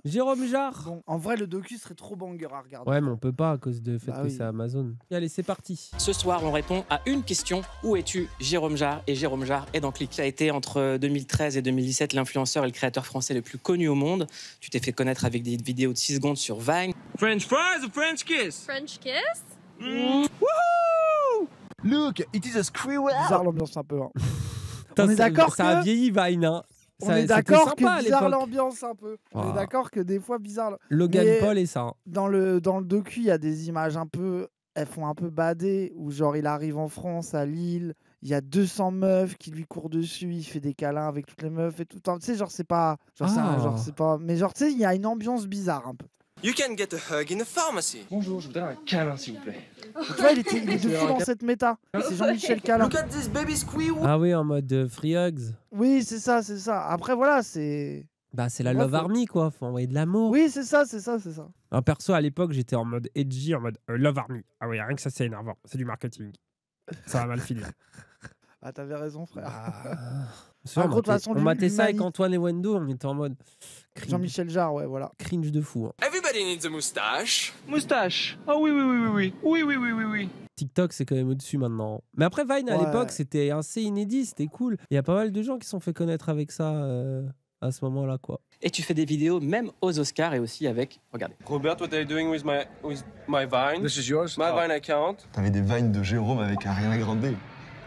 Jérôme Jarre. Bon, en vrai, le docu serait trop banger à regarder. Ouais, mais on peut pas à cause du fait Bah que oui. c'est Amazon. Allez, c'est parti. Ce soir, on répond à une question. Où es-tu, Jérôme Jarre? Et Jérôme Jarre est dans Click. Tu as été entre 2013 et 2017 l'influenceur et le créateur français le plus connu au monde. Tu t'es fait connaître avec des vidéos de 6 secondes sur Vine. French fries or French kiss? French kiss? Woohoo! Look, it is a squirrel. Bizarre l'ambiance un peu. Hein. Putain, On est d'accord ça a que- vieilli Vine. Hein. On est d'accord que à bizarre l'époque. l'ambiance un peu. On est d'accord que des fois bizarre. Logan Mais Paul et ça. Hein. dans le docu, il y a des images un peu, elles font un peu badées, où genre il arrive en France, à Lille, il y a 200 meufs qui lui courent dessus, il fait des câlins avec toutes les meufs et tout. Tu sais, genre c'est pas, c'est pas, mais genre tu sais, il y a une ambiance bizarre un peu. You can get a hug in a pharmacy. Bonjour, je voudrais un câlin s'il vous plaît. Tu vois, il est de fou dans cette méta. C'est Jean-Michel Calin. Look at this baby squeal. Ah oui, en mode free hugs. Oui, c'est ça, c'est ça. Après voilà, c'est. Bah c'est la Ouais, Love faut- Army quoi, faut envoyer de l'amour. Oui, c'est ça, c'est ça, c'est ça. Un perso à l'époque j'étais en mode edgy, en mode Love Army. Ah oui, rien que ça c'est énervant, c'est du marketing. Ça va mal finir. Ah, t'avais raison, frère. On gros, de toute façon, on matait ça avec l'humanité- Antoine et Wendo, on était en mode Jean-Michel Jarre, ouais, voilà. cringe de fou. Hein. Everybody needs a moustache. Moustache. Oh oui, oui, oui, oui, oui. Oui, oui, oui, oui, oui. TikTok c'est quand même au-dessus maintenant. Mais après Vine à Ouais. l'époque c'était assez inédit, c'était cool. Il y a pas mal de gens qui se sont fait connaître avec ça à ce moment-là quoi. Et tu fais des vidéos même aux Oscars et aussi avec, regardez. Robert, what are you doing with my Vine? This is yours. My Vine account. T'avais des vines de Jérôme avec Ariana Grande.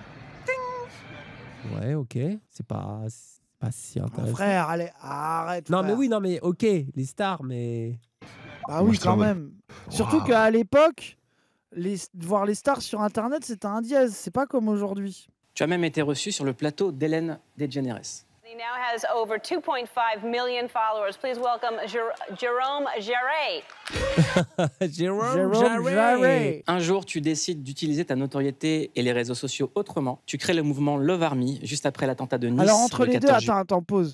Ouais, ok, c'est pas si intéressant. Frère, allez, arrête. Non frère. mais oui, non mais ok, les stars mais Bah Moi, oui, j'étais quand en mode- même. Surtout qu'à l'époque, voir les stars sur Internet, c'était un dièse. C'est pas comme aujourd'hui. Tu as même été reçu sur le plateau d'Hélène DeGeneres. He now has over 2.5 million followers. Please welcome Jérôme Jarre. Jérôme Jérôme Jarre. Un jour, tu décides d'utiliser ta notoriété et les réseaux sociaux autrement. Tu crées le mouvement Love Army juste après l'attentat de Nice. Alors entre le les deux, 14 juillet. attends, pause.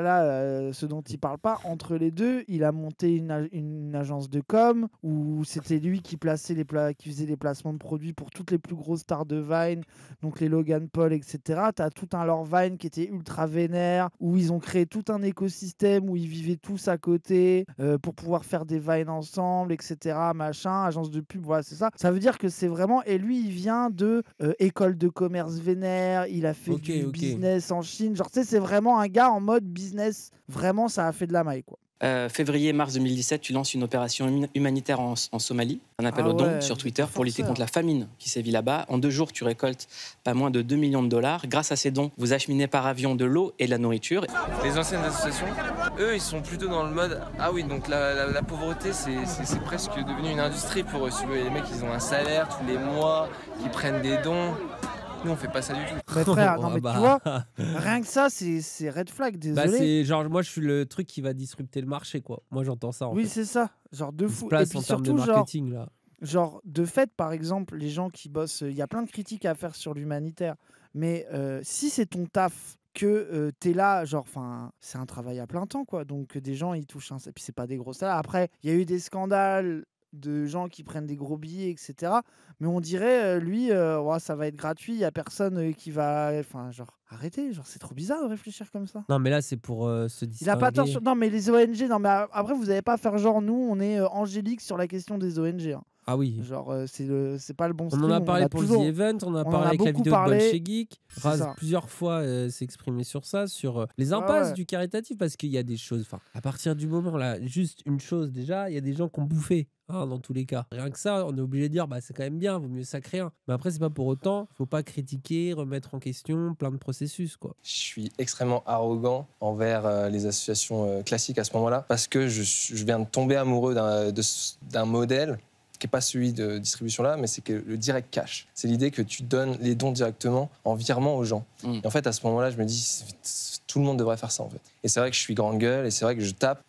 Là, ce dont il parle pas, entre les deux, il a monté une agence de com où c'était lui qui plaçait qui faisait les placements de produits pour toutes les plus grosses stars de Vine, donc les Logan Paul, etc. T'as tout un leur Vine qui était ultra vénère, où ils ont créé tout un écosystème où ils vivaient tous à côté pour pouvoir faire des Vines ensemble, etc. Machin, agence de pub, voilà, c'est ça. Ça veut dire que c'est vraiment. Et lui, il vient de école de commerce vénère, il a fait du business en Chine. Genre, tu sais, c'est vraiment un gars en mode business. Vraiment, ça a fait de la maille, quoi. Février-mars 2017, tu lances une opération humanitaire en Somalie, un appel aux dons sur Twitter pour lutter contre la famine qui sévit là-bas. En 2 jours, tu récoltes pas moins de 2 millions de dollars. Grâce à ces dons, vous acheminez par avion de l'eau et de la nourriture. Les anciennes associations, eux, ils sont plutôt dans le mode ah oui, donc la pauvreté, c'est presque devenu une industrie pour eux. Les mecs, ils ont un salaire tous les mois, qui prennent des dons. Nous, on fait pas ça du tout. Mais frère, non, mais tu vois, rien que ça, c'est red flag, désolé. Bah c'est genre, moi je suis le truc qui va disrupter le marché quoi. Moi j'entends ça en fait. Oui, c'est ça. Genre de fou. Place Et puis en termes de surtout, marketing là. Genre, de fait, par exemple, les gens qui bossent, il y a plein de critiques à faire sur l'humanitaire, mais si c'est ton taf, que t'es là, genre, enfin, c'est un travail à plein temps, quoi. Donc, des gens, ils touchent et puis c'est pas des gros salaires. Après, il y a eu des scandales de gens qui prennent des gros billets, etc. Mais on dirait, lui, ouais, ça va être gratuit, il y a personne qui va... Enfin, genre, arrêtez, genre, c'est trop bizarre de réfléchir comme ça. Non mais là c'est pour se distinguer. Il a pas tort sur... Non, mais les ONG, non, mais après, vous n'allez pas faire genre, nous, on est angélique sur la question des ONG, hein. Ah oui. Genre, c'est pas le bon On stream. en a parlé pour toujours... The Event, on a en parlé avec la beaucoup vidéo de parlé. Bolche Geek. C'est Raz ça. plusieurs fois s'est exprimé sur ça, sur les impasses ouais. du caritatif, parce qu'il y a des choses, enfin, à partir du moment là, juste une chose déjà, il y a des gens qui ont bouffé, hein, dans tous les cas. Rien que ça, on est obligé de dire, bah c'est quand même bien, vaut mieux ça que rien. Mais après, c'est pas pour autant, faut pas critiquer, remettre en question plein de processus, quoi. Je suis extrêmement arrogant envers les associations classiques à ce moment-là, parce que je viens de tomber amoureux d'un modèle qui n'est pas celui de distribution là, mais c'est que le direct cash. C'est l'idée que tu donnes les dons directement en virement aux gens. Et en fait, à ce moment-là, je me dis, tout le monde devrait faire ça, en fait. Et c'est vrai que je suis grande gueule, et c'est vrai que je tape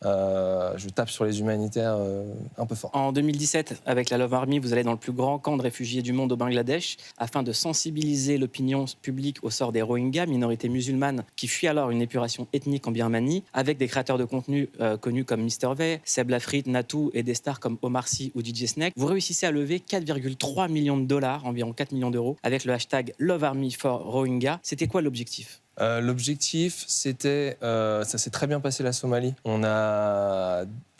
sur les humanitaires un peu fort. En 2017, avec la Love Army, vous allez dans le plus grand camp de réfugiés du monde au Bangladesh afin de sensibiliser l'opinion publique au sort des Rohingyas, minorité musulmane qui fuit alors une épuration ethnique en Birmanie, avec des créateurs de contenu connus comme Mr V, Seb Lafrite, Natou et des stars comme Omar Sy ou DJ Snake. Vous réussissez à lever 4,3 millions de dollars, environ 4 millions d'euros, avec le hashtag Love Army for Rohingya. C'était quoi l'objectif ? L'objectif, c'était, ça s'est très bien passé la Somalie. On a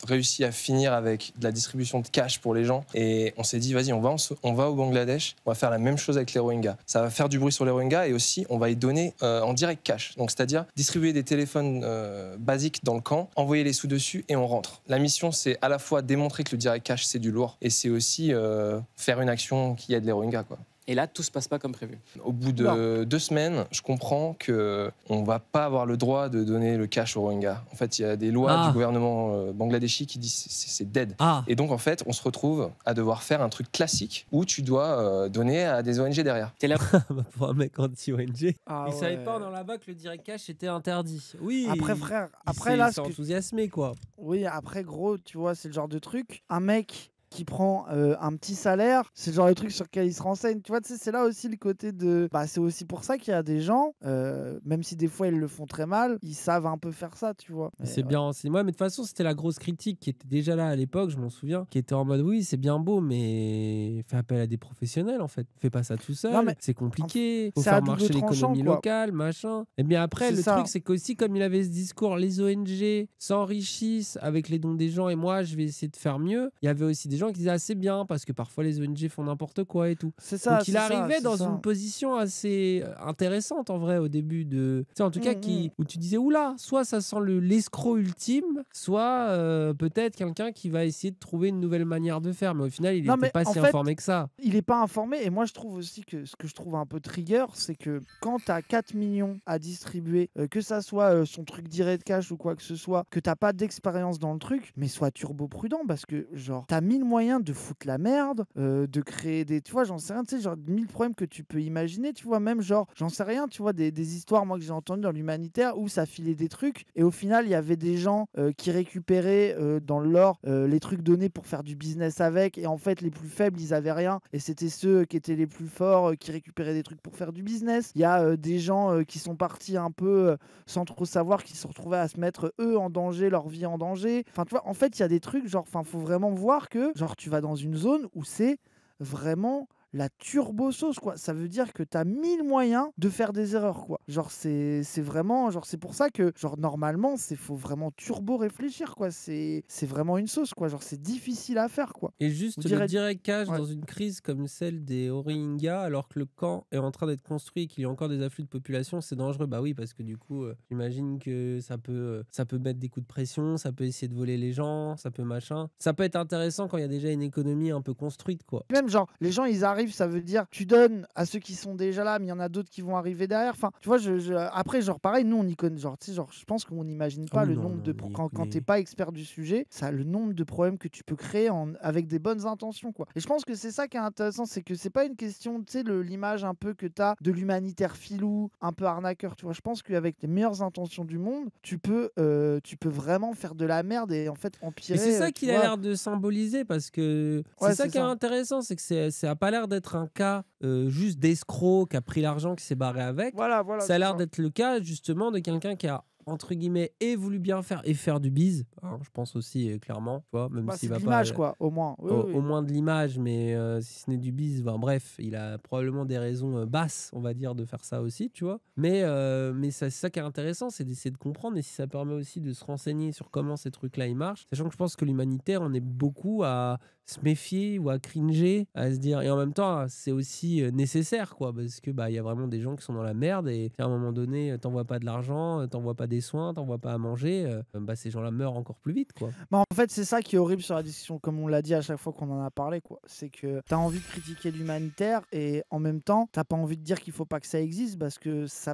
réussi à finir avec de la distribution de cash pour les gens. Et on s'est dit, vas-y, on va au Bangladesh, on va faire la même chose avec les Rohingyas. Ça va faire du bruit sur les Rohingyas et aussi, on va y donner en direct cash. Donc, c'est-à-dire distribuer des téléphones basiques dans le camp, envoyer les sous dessus et on rentre. La mission, c'est à la fois démontrer que le direct cash, c'est du lourd et c'est aussi faire une action qui aide les Rohingyas, quoi. Et là, tout se passe pas comme prévu. Au bout de 2 semaines, je comprends qu'on ne va pas avoir le droit de donner le cash aux Rohingyas. En fait, il y a des lois du gouvernement bangladeshi qui disent que c'est dead. Et donc, en fait, on se retrouve à devoir faire un truc classique où tu dois donner à des ONG derrière. T'es là pour un mec anti-ONG. Ah Ils ouais. savaient pas dans là-bas que le direct cash était interdit. Oui. Après, frère, il là, s'est enthousiasmé, quoi. Oui, après, gros, tu vois, c'est le genre de truc. Un mec qui prend un petit salaire, c'est le genre de truc sur lequel il se renseigne. Tu vois, tu sais, c'est là aussi le côté de... Bah, c'est aussi pour ça qu'il y a des gens, même si des fois ils le font très mal, ils savent un peu faire ça, tu vois. C'est bien renseigné. Moi, mais de toute façon, c'était la grosse critique qui était déjà là à l'époque, je m'en souviens, qui était en mode oui, c'est bien beau, mais fais appel à des professionnels, en fait. Fais pas ça tout seul, c'est compliqué. Faut c'est à faire double marcher tranchant, l'économie quoi. locale, machin. Et bien après, C'est le ça. truc, c'est qu'aussi, comme il avait ce discours, les ONG s'enrichissent avec les dons des gens et moi, je vais essayer de faire mieux. Il y avait aussi des gens qui disaient ah, c'est bien parce que parfois les ONG font n'importe quoi et tout. C'est ça. Donc il arrivait dans une position assez intéressante en vrai au début de... Tu sais, en tout cas, où tu disais oula, soit ça sent l'escroc ultime, soit peut-être quelqu'un qui va essayer de trouver une nouvelle manière de faire. Mais au final, il n'était pas si informé que ça. Il n'est pas informé. Et moi, je trouve aussi que ce que je trouve un peu trigger, c'est que quand tu as 4 millions à distribuer, que ça soit son truc direct cash ou quoi que ce soit, que tu n'as pas d'expérience dans le truc, mais sois turbo prudent parce que genre, tu as 1000 moyens de foutre la merde, de créer des... Tu vois, j'en sais rien, tu sais, genre 1000 problèmes que tu peux imaginer, tu vois, même genre, j'en sais rien, tu vois, des histoires, moi, que j'ai entendues dans l'humanitaire où ça filait des trucs et au final, il y avait des gens qui récupéraient dans l'or les trucs donnés pour faire du business avec et en fait, les plus faibles, ils avaient rien et c'était ceux qui étaient les plus forts qui récupéraient des trucs pour faire du business. Il y a des gens qui sont partis un peu sans trop savoir, qui se retrouvaient à se mettre eux en danger, leur vie en danger. Enfin, tu vois, en fait, il y a des trucs, genre, enfin, faut vraiment voir que, genre, tu vas dans une zone où c'est vraiment la turbo sauce, quoi. Ça veut dire que t'as 1000 moyens de faire des erreurs, quoi. Genre, c'est vraiment... Genre, c'est pour ça que, genre, normalement, faut vraiment turbo réfléchir, quoi. C'est vraiment une sauce, quoi. Genre, c'est difficile à faire, quoi. Et juste le direct cash dans une crise comme celle des Rohingyas, alors que le camp est en train d'être construit et qu'il y a encore des afflux de population, c'est dangereux. Bah oui, parce que du coup, j'imagine que ça peut mettre des coups de pression, ça peut essayer de voler les gens, ça peut machin. Ça peut être intéressant quand il y a déjà une économie un peu construite, quoi. Même, genre, les gens, ils arrivent, ça veut dire tu donnes à ceux qui sont déjà là, mais il y en a d'autres qui vont arriver derrière. Enfin, tu vois, après, genre, pareil, nous, on y connaît, genre, tu sais, genre, je pense qu'on n'imagine pas le nombre de... Quand t'es pas expert du sujet, ça, le nombre de problèmes que tu peux créer avec des bonnes intentions, quoi. Et je pense que c'est ça qui est intéressant, c'est que c'est pas une question, tu sais, l'image un peu que t'as de l'humanitaire filou, un peu arnaqueur, tu vois. Je pense qu'avec les meilleures intentions du monde, tu peux vraiment faire de la merde et en fait empirer. Et c'est ça qu'il a l'air de symboliser parce que c'est ça qui est intéressant, c'est que ça a pas l'air d'être un cas juste d'escroc qui a pris l'argent, qui s'est barré avec. Voilà, ça a l'air d'être le cas justement de quelqu'un qui a entre guillemets et voulu bien faire et faire du bise, hein, je pense aussi clairement, tu vois, même s'il c'est va de l'image, pas quoi, au moins. Oui, au moins de l'image, mais si ce n'est du bise, bref, il a probablement des raisons basses, on va dire, de faire ça aussi, tu vois. Mais c'est ça qui est intéressant, c'est d'essayer de comprendre, et si ça permet aussi de se renseigner sur comment ces trucs-là ils marchent, sachant que je pense que l'humanitaire, on est beaucoup à se méfier ou à cringer, à se dire, et en même temps c'est aussi nécessaire, quoi, parce que y a vraiment des gens qui sont dans la merde et à un moment donné t'envoies pas de l'argent, t'envoies pas des soins, t'envoies pas à manger, ces gens-là meurent encore plus vite, quoi. En fait, c'est ça qui est horrible sur la discussion, comme on l'a dit à chaque fois qu'on en a parlé, quoi. C'est que t'as envie de critiquer l'humanitaire et en même temps t'as pas envie de dire qu'il faut pas que ça existe parce que ça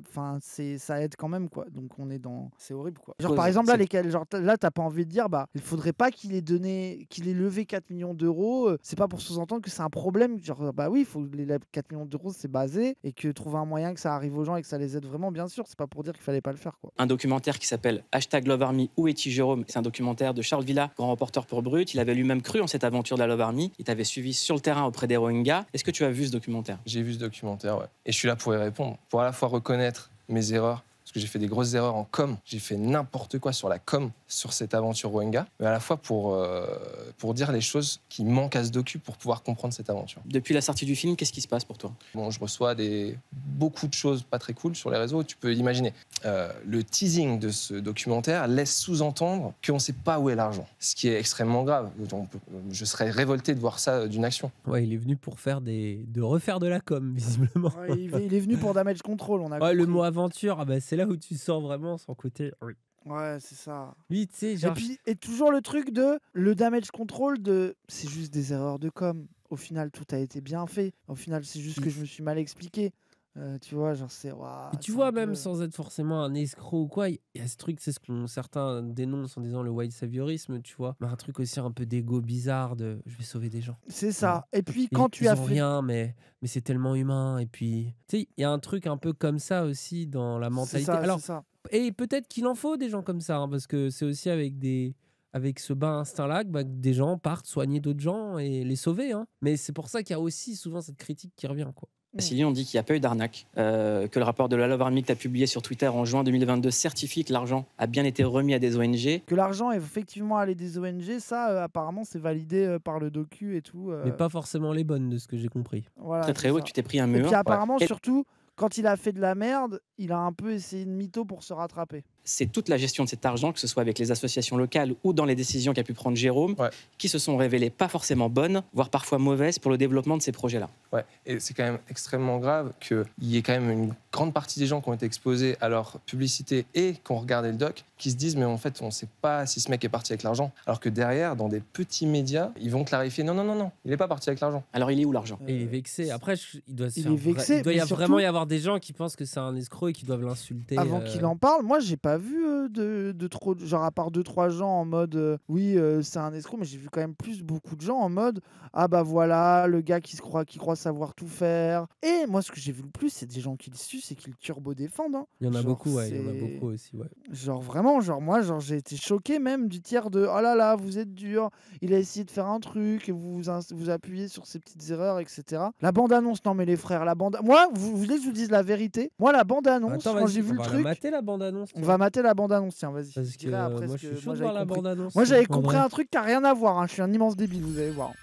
aide quand même, quoi. Donc on est dans... C'est horrible, quoi. Genre par exemple là t'as pas envie de dire il faudrait pas qu'il ait levé 4 millions d'euros, c'est pas pour sous-entendre que c'est un problème, genre oui, il faut les 4 millions d'euros, c'est basé, et que trouver un moyen que ça arrive aux gens et que ça les aide vraiment, bien sûr, c'est pas pour dire qu'il fallait pas le faire, quoi. Un documentaire qui s'appelle #LoveArmy, où est-il Jérôme? C'est un documentaire de Charles Villa, grand reporter pour Brut. Il avait lui-même cru en cette aventure de la Love Army. Il t'avait suivi sur le terrain auprès des Rohingyas. Est-ce que tu as vu ce documentaire? J'ai vu ce documentaire, ouais. Et je suis là pour y répondre, pour à la fois reconnaître mes erreurs, parce que j'ai fait des grosses erreurs en com, j'ai fait n'importe quoi sur la com, sur cette aventure Rohingya, mais à la fois pour dire les choses qui manquent à ce docu pour pouvoir comprendre cette aventure. Depuis la sortie du film, qu'est-ce qui se passe pour toi? Bon, je reçois beaucoup de choses pas très cool sur les réseaux, tu peux l'imaginer. Le teasing de ce documentaire laisse sous-entendre qu'on ne sait pas où est l'argent, ce qui est extrêmement grave. Je serais révolté de voir ça d'une action. Ouais, il est venu pour de refaire de la com, visiblement. Ouais, il est venu pour Damage Control, on a Ouais, le compris. mot aventure, c'est là où tu sens vraiment son côté. Oui. Ouais, c'est ça. Lui, tu sais, genre. Et toujours le truc le Damage Control c'est juste des erreurs de com. Au final, tout a été bien fait. Au final, c'est juste que je me suis mal expliqué. Tu vois, genre c'est... Et tu vois, même sans être forcément un escroc ou quoi, il y a ce truc, c'est ce que certains dénoncent en disant le white saviorisme, tu vois. Mais un truc aussi un peu d'égo bizarre de je vais sauver des gens. C'est ça. Et puis Et quand tu ils as ont fait... rien, mais c'est tellement humain. Et puis, tu sais, il y a un truc un peu comme ça aussi dans la C'est mentalité. ça, Alors, c'est ça. et peut-être qu'il en faut des gens comme ça, hein, parce que c'est aussi avec ce bas instinct-là que des gens partent soigner d'autres gens et les sauver. Hein. Mais c'est pour ça qu'il y a aussi souvent cette critique qui revient, quoi. Sylvie, on dit qu'il n'y a pas eu d'arnaque, que le rapport de la Love Army que tu as publié sur Twitter en juin 2022 certifie que l'argent a bien été remis à des ONG. Que l'argent est effectivement allé des ONG, ça, apparemment, c'est validé par le docu et tout. Mais pas forcément les bonnes, de ce que j'ai compris. Voilà, Très très c'est haut, ça. tu t'es pris un Et mur. puis apparemment, Et surtout, quand il a fait de la merde, il a un peu essayé de mytho pour se rattraper. c'est toute la gestion de cet argent, que ce soit avec les associations locales ou dans les décisions qu'a pu prendre Jérôme, qui se sont révélées pas forcément bonnes, voire parfois mauvaises pour le développement de ces projets-là. Ouais, et c'est quand même extrêmement grave qu'il y ait quand même une grande partie des gens qui ont été exposés à leur publicité et qui ont regardé le doc, qui se disent mais en fait on ne sait pas si ce mec est parti avec l'argent. Alors que derrière, dans des petits médias, ils vont clarifier non, il n'est pas parti avec l'argent. Alors il est où l'argent? Et il est vexé. Après, il doit Il est vexé, il doit mais surtout- vraiment y avoir des gens qui pensent que c'est un escroc et qui doivent l'insulter. Avant qu'il en parle, moi j'ai pas vu de trop, genre à part 2-3 gens en mode oui c'est un escroc, mais j'ai vu quand même beaucoup de gens en mode ah bah voilà le gars qui croit savoir tout faire. Et moi ce que j'ai vu le plus c'est des gens qui le sucent et qui le turbo défendent. Hein. Il y en a Genre, beaucoup, ouais, il y en a c'est- beaucoup aussi, ouais. Genre vraiment, moi j'ai été choqué même du tiers de oh là là vous êtes dur, il a essayé de faire un truc et vous appuyez sur ses petites erreurs etc. La bande annonce, non mais les frères, moi vous voulez que je vous dise la vérité, moi la bande annonce Attends, quand vas-y, j'ai vu on le va truc, mater la bande-annonce. on va mater la bande annonce, tiens vas-y. Parce Je que dirai après moi, ce je que suis chaud moi, de j'avais voir la compris. bande-annonce. Moi j'avais en compris vrai. un truc qui a rien à voir, hein. Je suis un immense débile, vous allez voir.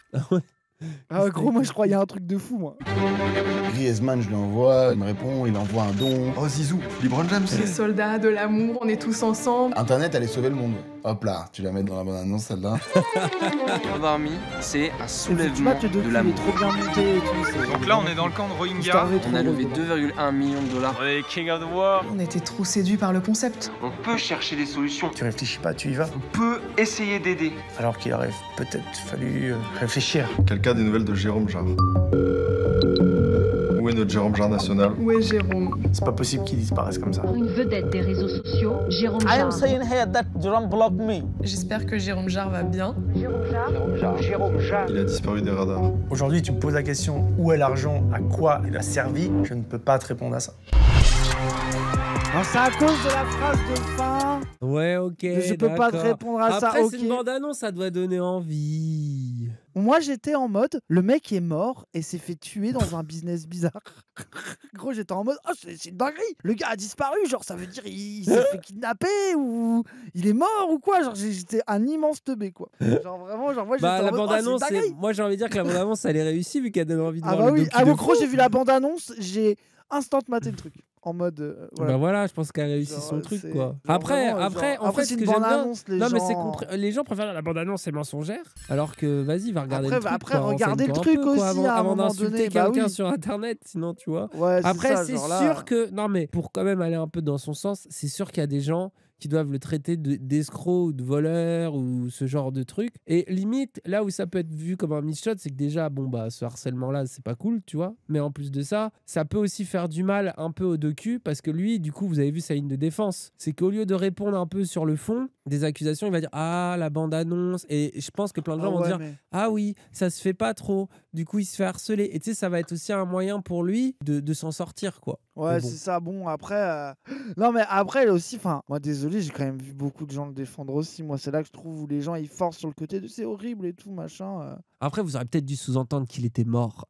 Ah, gros, moi je croyais un truc de fou moi. Griezmann, je lui envoie, il me répond, il envoie un don. Oh Zizou, LeBron James. Les soldats de l'amour, on est tous ensemble. Internet allait sauver le monde. Hop là, tu la mets dans la bonne annonce celle-là. Love Army, c'est un Tu soulèvement vois, le de docu il est l'amour. trop bien monté et tout. Donc là, on est dans le camp de Rohingya. On a levé 2,1 millions de dollars. On est King of the War. On était trop séduits par le concept. On peut chercher des solutions. Tu réfléchis pas, tu y vas. On peut essayer d'aider. Alors qu'il aurait peut-être fallu réfléchir. Quelqu'un des nouvelles de Jérôme Jarre. Où est notre Jérôme Jarre national? Où est Jérôme? C'est pas possible qu'il disparaisse comme ça. Une vedette des réseaux sociaux, Jérôme Jarre. J'espère que Jérôme Jarre va bien. Il a disparu des radars. Aujourd'hui, tu me poses la question où est l'argent, à quoi il a servi. Je ne peux pas te répondre à ça. Alors c'est à cause de la phrase de fin. Ouais, ok. Je peux pas te d'accord. répondre à ça, Après, ok. c'est une bande-annonce, ça doit donner envie. Moi j'étais en mode le mec est mort et s'est fait tuer dans un business bizarre. Gros, j'étais en mode oh c'est une dinguerie. Le gars a disparu, genre ça veut dire il s'est fait kidnapper ou il est mort ou quoi. Genre j'étais un immense teubé quoi. Genre vraiment, genre moi j'étais Bah, en la mode, oh, c'est une bande-annonce, dinguerie. moi j'ai envie de dire que la bande-annonce, elle est réussie vu qu'elle donne envie de Ah voir bah le oui, docu ah de gros fou. j'ai vu la bande annonce, j'ai instant maté le truc en mode voilà. Bah voilà, je pense qu'elle a réussi Genre, son truc c'est- quoi. genre Après, vraiment, en genre- fait, après, ce c'est que une j'aime bien, bande-annonce, les non mais c'est gens- les gens préfèrent la bande-annonce, c'est mensongère, alors que vas-y, va regarder Après, le truc. après, quoi, regardez le renseigne-toi truc un peu, quoi, aussi, avant, à un avant moment d'insulter donné, bah quelqu'un oui. sur internet, sinon tu vois. Ouais, Après, ça, c'est genre là. sûr que non mais pour quand même aller un peu dans son sens, c'est sûr qu'il y a des gens qui doivent le traiter d'escroc ou de voleur ou ce genre de truc. Et limite, là où ça peut être vu comme un miss-shot, c'est que déjà, bon, bah, ce harcèlement-là, c'est pas cool, tu vois. Mais en plus de ça, ça peut aussi faire du mal un peu au docu parce que lui, du coup, vous avez vu sa ligne de défense. C'est qu'au lieu de répondre un peu sur le fond des accusations, il va dire ah, la bande-annonce. Et je pense que plein de gens Ah vont ouais, dire mais- ah oui, ça se fait pas trop. Du coup, il se fait harceler. Et tu sais, ça va être aussi un moyen pour lui de s'en sortir, quoi. Ouais, Mais bon. c'est ça. Bon, après. Non, mais après aussi, enfin, moi, désolé, j'ai quand même vu beaucoup de gens le défendre aussi. Moi, c'est là que je trouve où les gens ils forcent sur le côté de c'est horrible et tout, machin. Après, vous aurez peut-être dû sous-entendre qu'il était mort.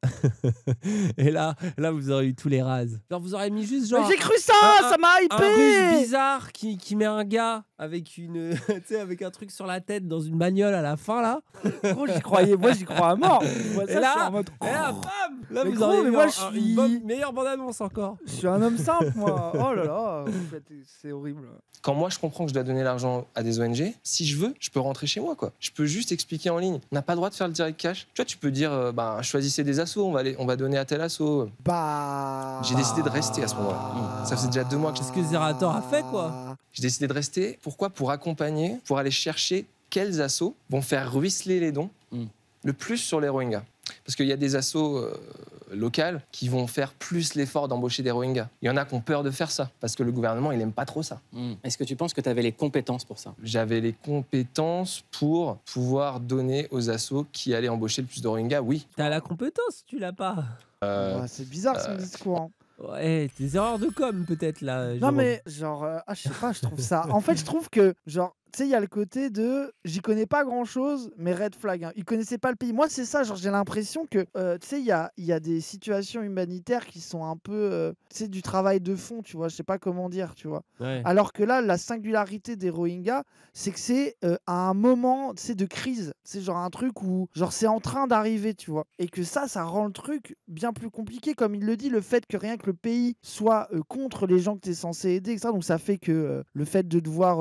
Et là, vous aurez eu tous les rases. Genre, vous aurez mis juste genre. Mais j'ai cru ça, ça m'a Un hypé. russe bizarre qui met un gars avec une, tu sais, avec un truc sur la tête dans une bagnole à la fin là. Gros, j'y croyais, moi j'y crois à mort. Moi, ça, Et là, je suis en mode. bam, là Mais vous gros, aurez mais eu moi, une meilleure bande-annonce encore. Je suis un homme simple, moi. Oh là là, c'est horrible. Quand moi je comprends que je dois donner l'argent à des ONG, si je veux, je peux rentrer chez moi, quoi. Je peux juste expliquer en ligne. On n'a pas le droit de faire le direct cash. Tu vois, tu peux dire, choisissez des assos, on va donner à tel asso. Bah. J'ai décidé de rester à ce moment-là. Ça faisait déjà 2 mois que C'est ce que Zerator a fait, quoi. j'ai décidé de rester. Pourquoi? Pour accompagner, pour aller chercher quels assos vont faire ruisseler les dons le plus sur les Rohingyas. Parce qu'il y a des assos locales qui vont faire plus l'effort d'embaucher des Rohingyas. Il y en a qui ont peur de faire ça, parce que le gouvernement, il n'aime pas trop ça. Est-ce que tu penses que tu avais les compétences pour ça? J'avais les compétences pour pouvoir donner aux assos qui allaient embaucher le plus de Rohingyas, oui. T'as la compétence, tu l'as pas. Ouais, c'est bizarre son discours. Hein. Ouais, des erreurs de com peut-être là. Non Jérôme. mais genre, je sais pas, je trouve ça. En fait, je trouve que genre, tu sais, il y a le côté de, j'y connais pas grand-chose, mais red flag. Hein. Ils connaissaient pas le pays. Moi, c'est ça. Genre, j'ai l'impression que, tu sais, il y a des situations humanitaires qui sont un peu, tu sais, du travail de fond. Tu vois, je sais pas comment dire, tu vois. Ouais. Alors que là, la singularité des Rohingyas, c'est que c'est à un moment, tu sais, de crise. C'est genre un truc où, genre, c'est en train d'arriver, tu vois. Et que ça rend le truc bien plus compliqué. Comme il le dit, le fait que rien que le pays soit contre les gens que tu es censé aider, etc. Donc ça fait que le fait de devoir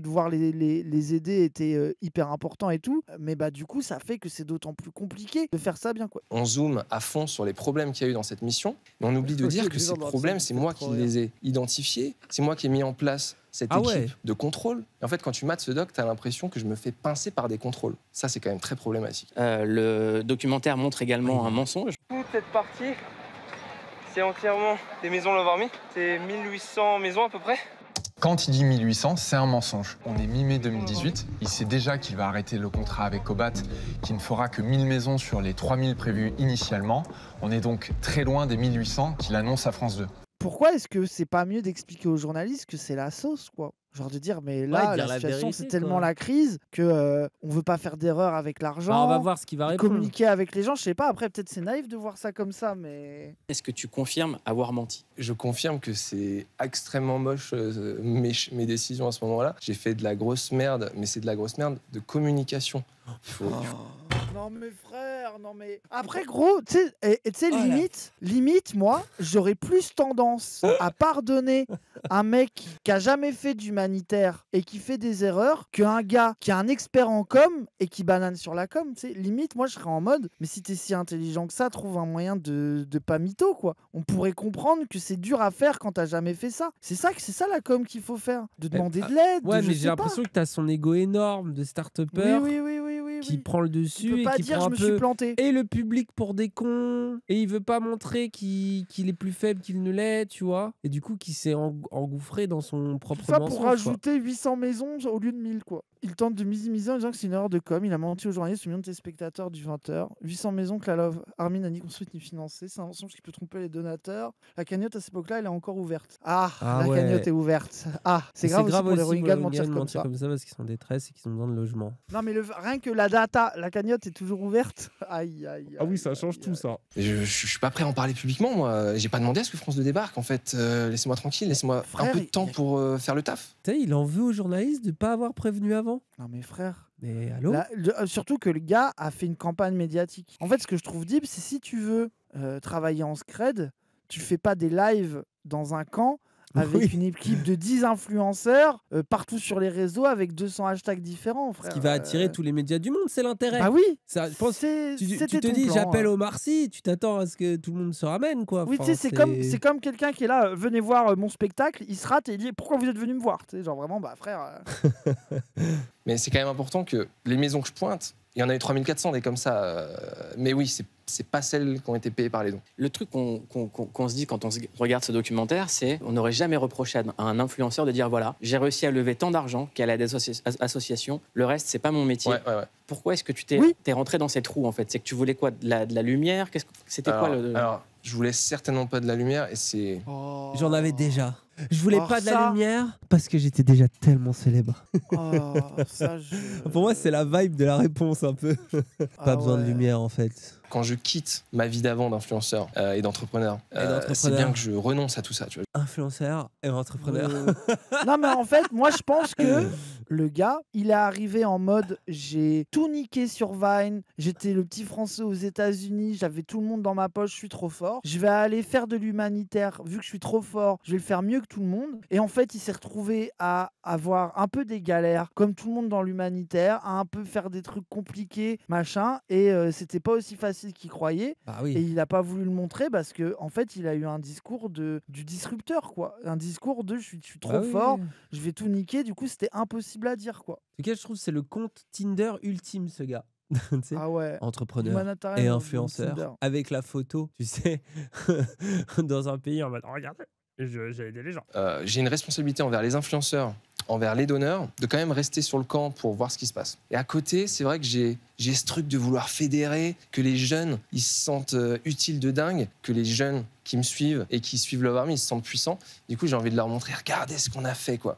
les aider était hyper important et tout. Mais bah du coup, ça fait que c'est d'autant plus compliqué de faire ça bien, quoi. On zoome à fond sur les problèmes qu'il y a eu dans cette mission, mais on oublie de dire que ces problèmes, c'est moi qui les ai identifiés, c'est moi qui ai mis en place cette équipe de contrôle. Et en fait, quand tu mates ce doc, tu as l'impression que je me fais pincer par des contrôles. Ça, c'est quand même très problématique. Le documentaire montre également un mensonge. Toute cette partie, c'est entièrement des maisons Love Army. C'est 1800 maisons à peu près. Quand il dit 1800, c'est un mensonge. On est mi-mai 2018. Il sait déjà qu'il va arrêter le contrat avec Kobat, qui ne fera que 1000 maisons sur les 3000 prévues initialement. On est donc très loin des 1800 qu'il annonce à France 2. Pourquoi est-ce que c'est pas mieux d'expliquer aux journalistes que c'est la sauce, quoi? Genre de dire, mais là, dire la la situation, vérité, c'est tellement quoi. la crise que on veut pas faire d'erreur avec l'argent. Alors, on va voir ce qu'il va répondre. Communiquer avec les gens, je sais pas. Après, peut-être c'est naïf de voir ça comme ça, mais. Est-ce que tu confirmes avoir menti? Je confirme que c'est extrêmement moche mes décisions à ce moment-là. J'ai fait de la grosse merde, mais c'est de la grosse merde de communication. Non mais frère, non mais... Après gros, tu sais, limite, moi, j'aurais plus tendance à pardonner un mec qui a jamais fait d'humanitaire et qui fait des erreurs qu'un gars qui est un expert en com et qui banane sur la com, tu sais. Limite, moi, je serais en mode, mais si t'es si intelligent que ça, trouve un moyen de pas mytho, quoi. On pourrait comprendre que c'est dur à faire quand t'as jamais fait ça. C'est ça la com qu'il faut faire. De demander de l'aide. Ouais, de, mais je j'ai sais l'impression pas. que t'as son ego énorme de start-upper. Qui prend le dessus peut pas et qui dire, prend je un me peu suis planté. et le public pour des cons et il veut pas montrer qu'il est plus faible qu'il ne l'est, tu vois, et du coup qui s'est engouffré dans son propre Ça mensonge, pour quoi. rajouter 800 maisons au lieu de 1000, quoi. Il tente de minimiser en disant que c'est une erreur de com. Il a menti aux journalistes, au million de téléspectateurs du 20h. 800 maisons que la Love Army n'a ni construites ni financées. C'est un mensonge qui peut tromper les donateurs. La cagnotte à cette époque-là, elle est encore ouverte. La cagnotte est ouverte. C'est grave aussi pour les Rohingyas de mentir comme ça. Parce qu'ils sont en détresse et qu'ils ont besoin de logement. Non mais rien que la data, la cagnotte est toujours ouverte. Aïe. Ah oui, ça change tout ça. Je suis pas prêt à en parler publiquement, moi. J'ai pas demandé à ce que France 2 débarque, en fait. Laissez-moi tranquille, laissez-moi un peu de temps pour faire le taf. Tu sais, il en veut aux journalistes de pas avoir prévenu avant. Non mais frère. Mais allô? Surtout que le gars a fait une campagne médiatique. En fait, ce que je trouve deep, c'est si tu veux travailler en scred, tu fais pas des lives dans un camp avec une équipe de 10 influenceurs partout sur les réseaux avec 200 hashtags différents, frère. Ce qui va attirer tous les médias du monde, c'est l'intérêt. Bah oui. Ça, je pense, tu te dis, j'appelle Omar Sy, tu t'attends à ce que tout le monde se ramène, quoi. Oui, enfin, tu sais, c'est comme quelqu'un qui est là, venez voir mon spectacle, il se rate et il dit pourquoi vous êtes venu me voir, tu sais, genre vraiment, bah frère. Mais c'est quand même important que les maisons que je pointe, il y en a eu 3400 des comme ça. Mais oui, c'est pas celles qui ont été payées par les dons. Le truc qu'on se dit quand on regarde ce documentaire, c'est on n'aurait jamais reproché à un influenceur de dire voilà, j'ai réussi à lever tant d'argent qu'elle a des associations, le reste, c'est pas mon métier. Ouais. Pourquoi est-ce que tu t'es rentré dans cette roue, en fait? C'est que tu voulais quoi? De la lumière? C'était quoi le... Alors, je voulais certainement pas de la lumière et c'est... J'en avais déjà. Je voulais Alors pas de la ça- lumière parce que j'étais déjà tellement célèbre. Oh, ça, Pour moi, c'est la vibe de la réponse un peu. Pas Ah besoin de ouais. lumière en fait. Quand je quitte ma vie d'avant d'influenceur et d'entrepreneur, c'est d'entrepreneur. bien que je renonce à tout ça. Tu vois. Influenceur et entrepreneur. Non, mais en fait, moi, je pense que le gars, il est arrivé en mode j'ai tout niqué sur Vine, j'étais le petit français aux États-Unis, j'avais tout le monde dans ma poche, je suis trop fort. Je vais aller faire de l'humanitaire, vu que je suis trop fort, je vais le faire mieux que tout le monde. Et en fait, il s'est retrouvé à avoir un peu des galères, comme tout le monde dans l'humanitaire, à un peu faire des trucs compliqués, machin. Et c'était pas aussi facile qu'il croyait. Bah oui. Et il a pas voulu le montrer parce que en fait, il a eu un discours du disrupteur, quoi. Un discours de je suis trop Bah oui, fort, oui. je vais tout niquer. Du coup, c'était impossible à dire, quoi. En tout cas, je trouve que c'est le compte Tinder ultime, ce gars. Tu sais, Ah ouais. entrepreneur Humanitarian et Tinder. influenceur avec la photo, tu sais, dans un pays en mode regardez, j'ai aidé les gens. J'ai une responsabilité envers les influenceurs, envers les donneurs, de quand même rester sur le camp pour voir ce qui se passe. Et à côté, c'est vrai que j'ai ce truc de vouloir fédérer, que les jeunes, ils se sentent utiles de dingue, que les jeunes qui me suivent et qui suivent Love Army, ils se sentent puissants. Du coup, j'ai envie de leur montrer, regardez ce qu'on a fait, quoi.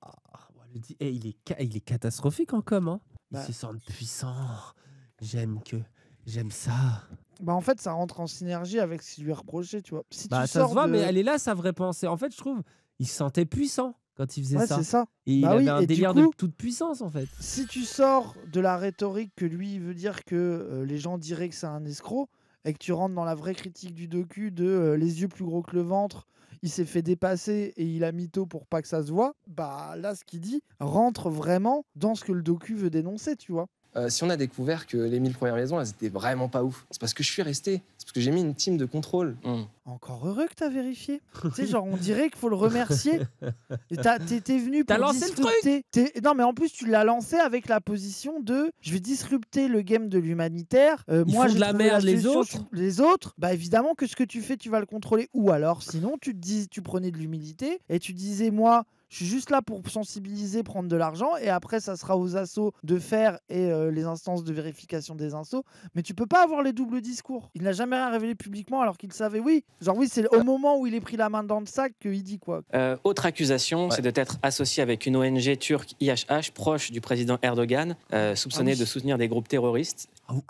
Il est catastrophique en com. Hein. Ils Bah. se sentent puissants. J'aime ça. Bah, en fait, ça rentre en synergie avec ce qu'il lui reprochait, tu vois. Si Bah, tu ça sors se voit, de... mais elle est là, sa vraie pensée. En fait, je trouve, il se sentait puissant quand il faisait Ouais, ça. c'est ça. Et il Bah avait oui, un et du délire coup, de toute puissance, en fait. Si tu sors de la rhétorique que lui il veut dire que les gens diraient que c'est un escroc et que tu rentres dans la vraie critique du docu de les yeux plus gros que le ventre, il s'est fait dépasser et il a mytho pour pas que ça se voit, bah là ce qu'il dit rentre vraiment dans ce que le docu veut dénoncer, tu vois. Si on a découvert que les 1000 premières maisons, elles étaient vraiment pas ouf, c'est parce que je suis resté. C'est parce que j'ai mis une team de contrôle. Encore heureux que t'as vérifié. Tu sais, genre on dirait qu'il faut le remercier. Et t'es venu pour T'as lancé le disrupter. Non, mais en plus tu l'as lancé avec la position de je vais disrupter le game de l'humanitaire. Ils Moi, font j'ai de la trouvé merde, les solution autres. sur les autres, bah évidemment que ce que tu fais, tu vas le contrôler. Ou alors, sinon, tu prenais de l'humilité et tu disais moi. Je suis juste là pour sensibiliser, prendre de l'argent, et après, ça sera aux assos de faire et les instances de vérification des assos. Mais tu peux pas avoir les doubles discours. Il n'a jamais rien révélé publiquement alors qu'il savait. Oui, genre oui, c'est au moment où il est pris la main dans le sac qu'il dit quoi. Autre accusation, c'est de t'être associé avec une ONG turque IHH proche du président Erdogan, soupçonné Ah oui. de soutenir des groupes terroristes.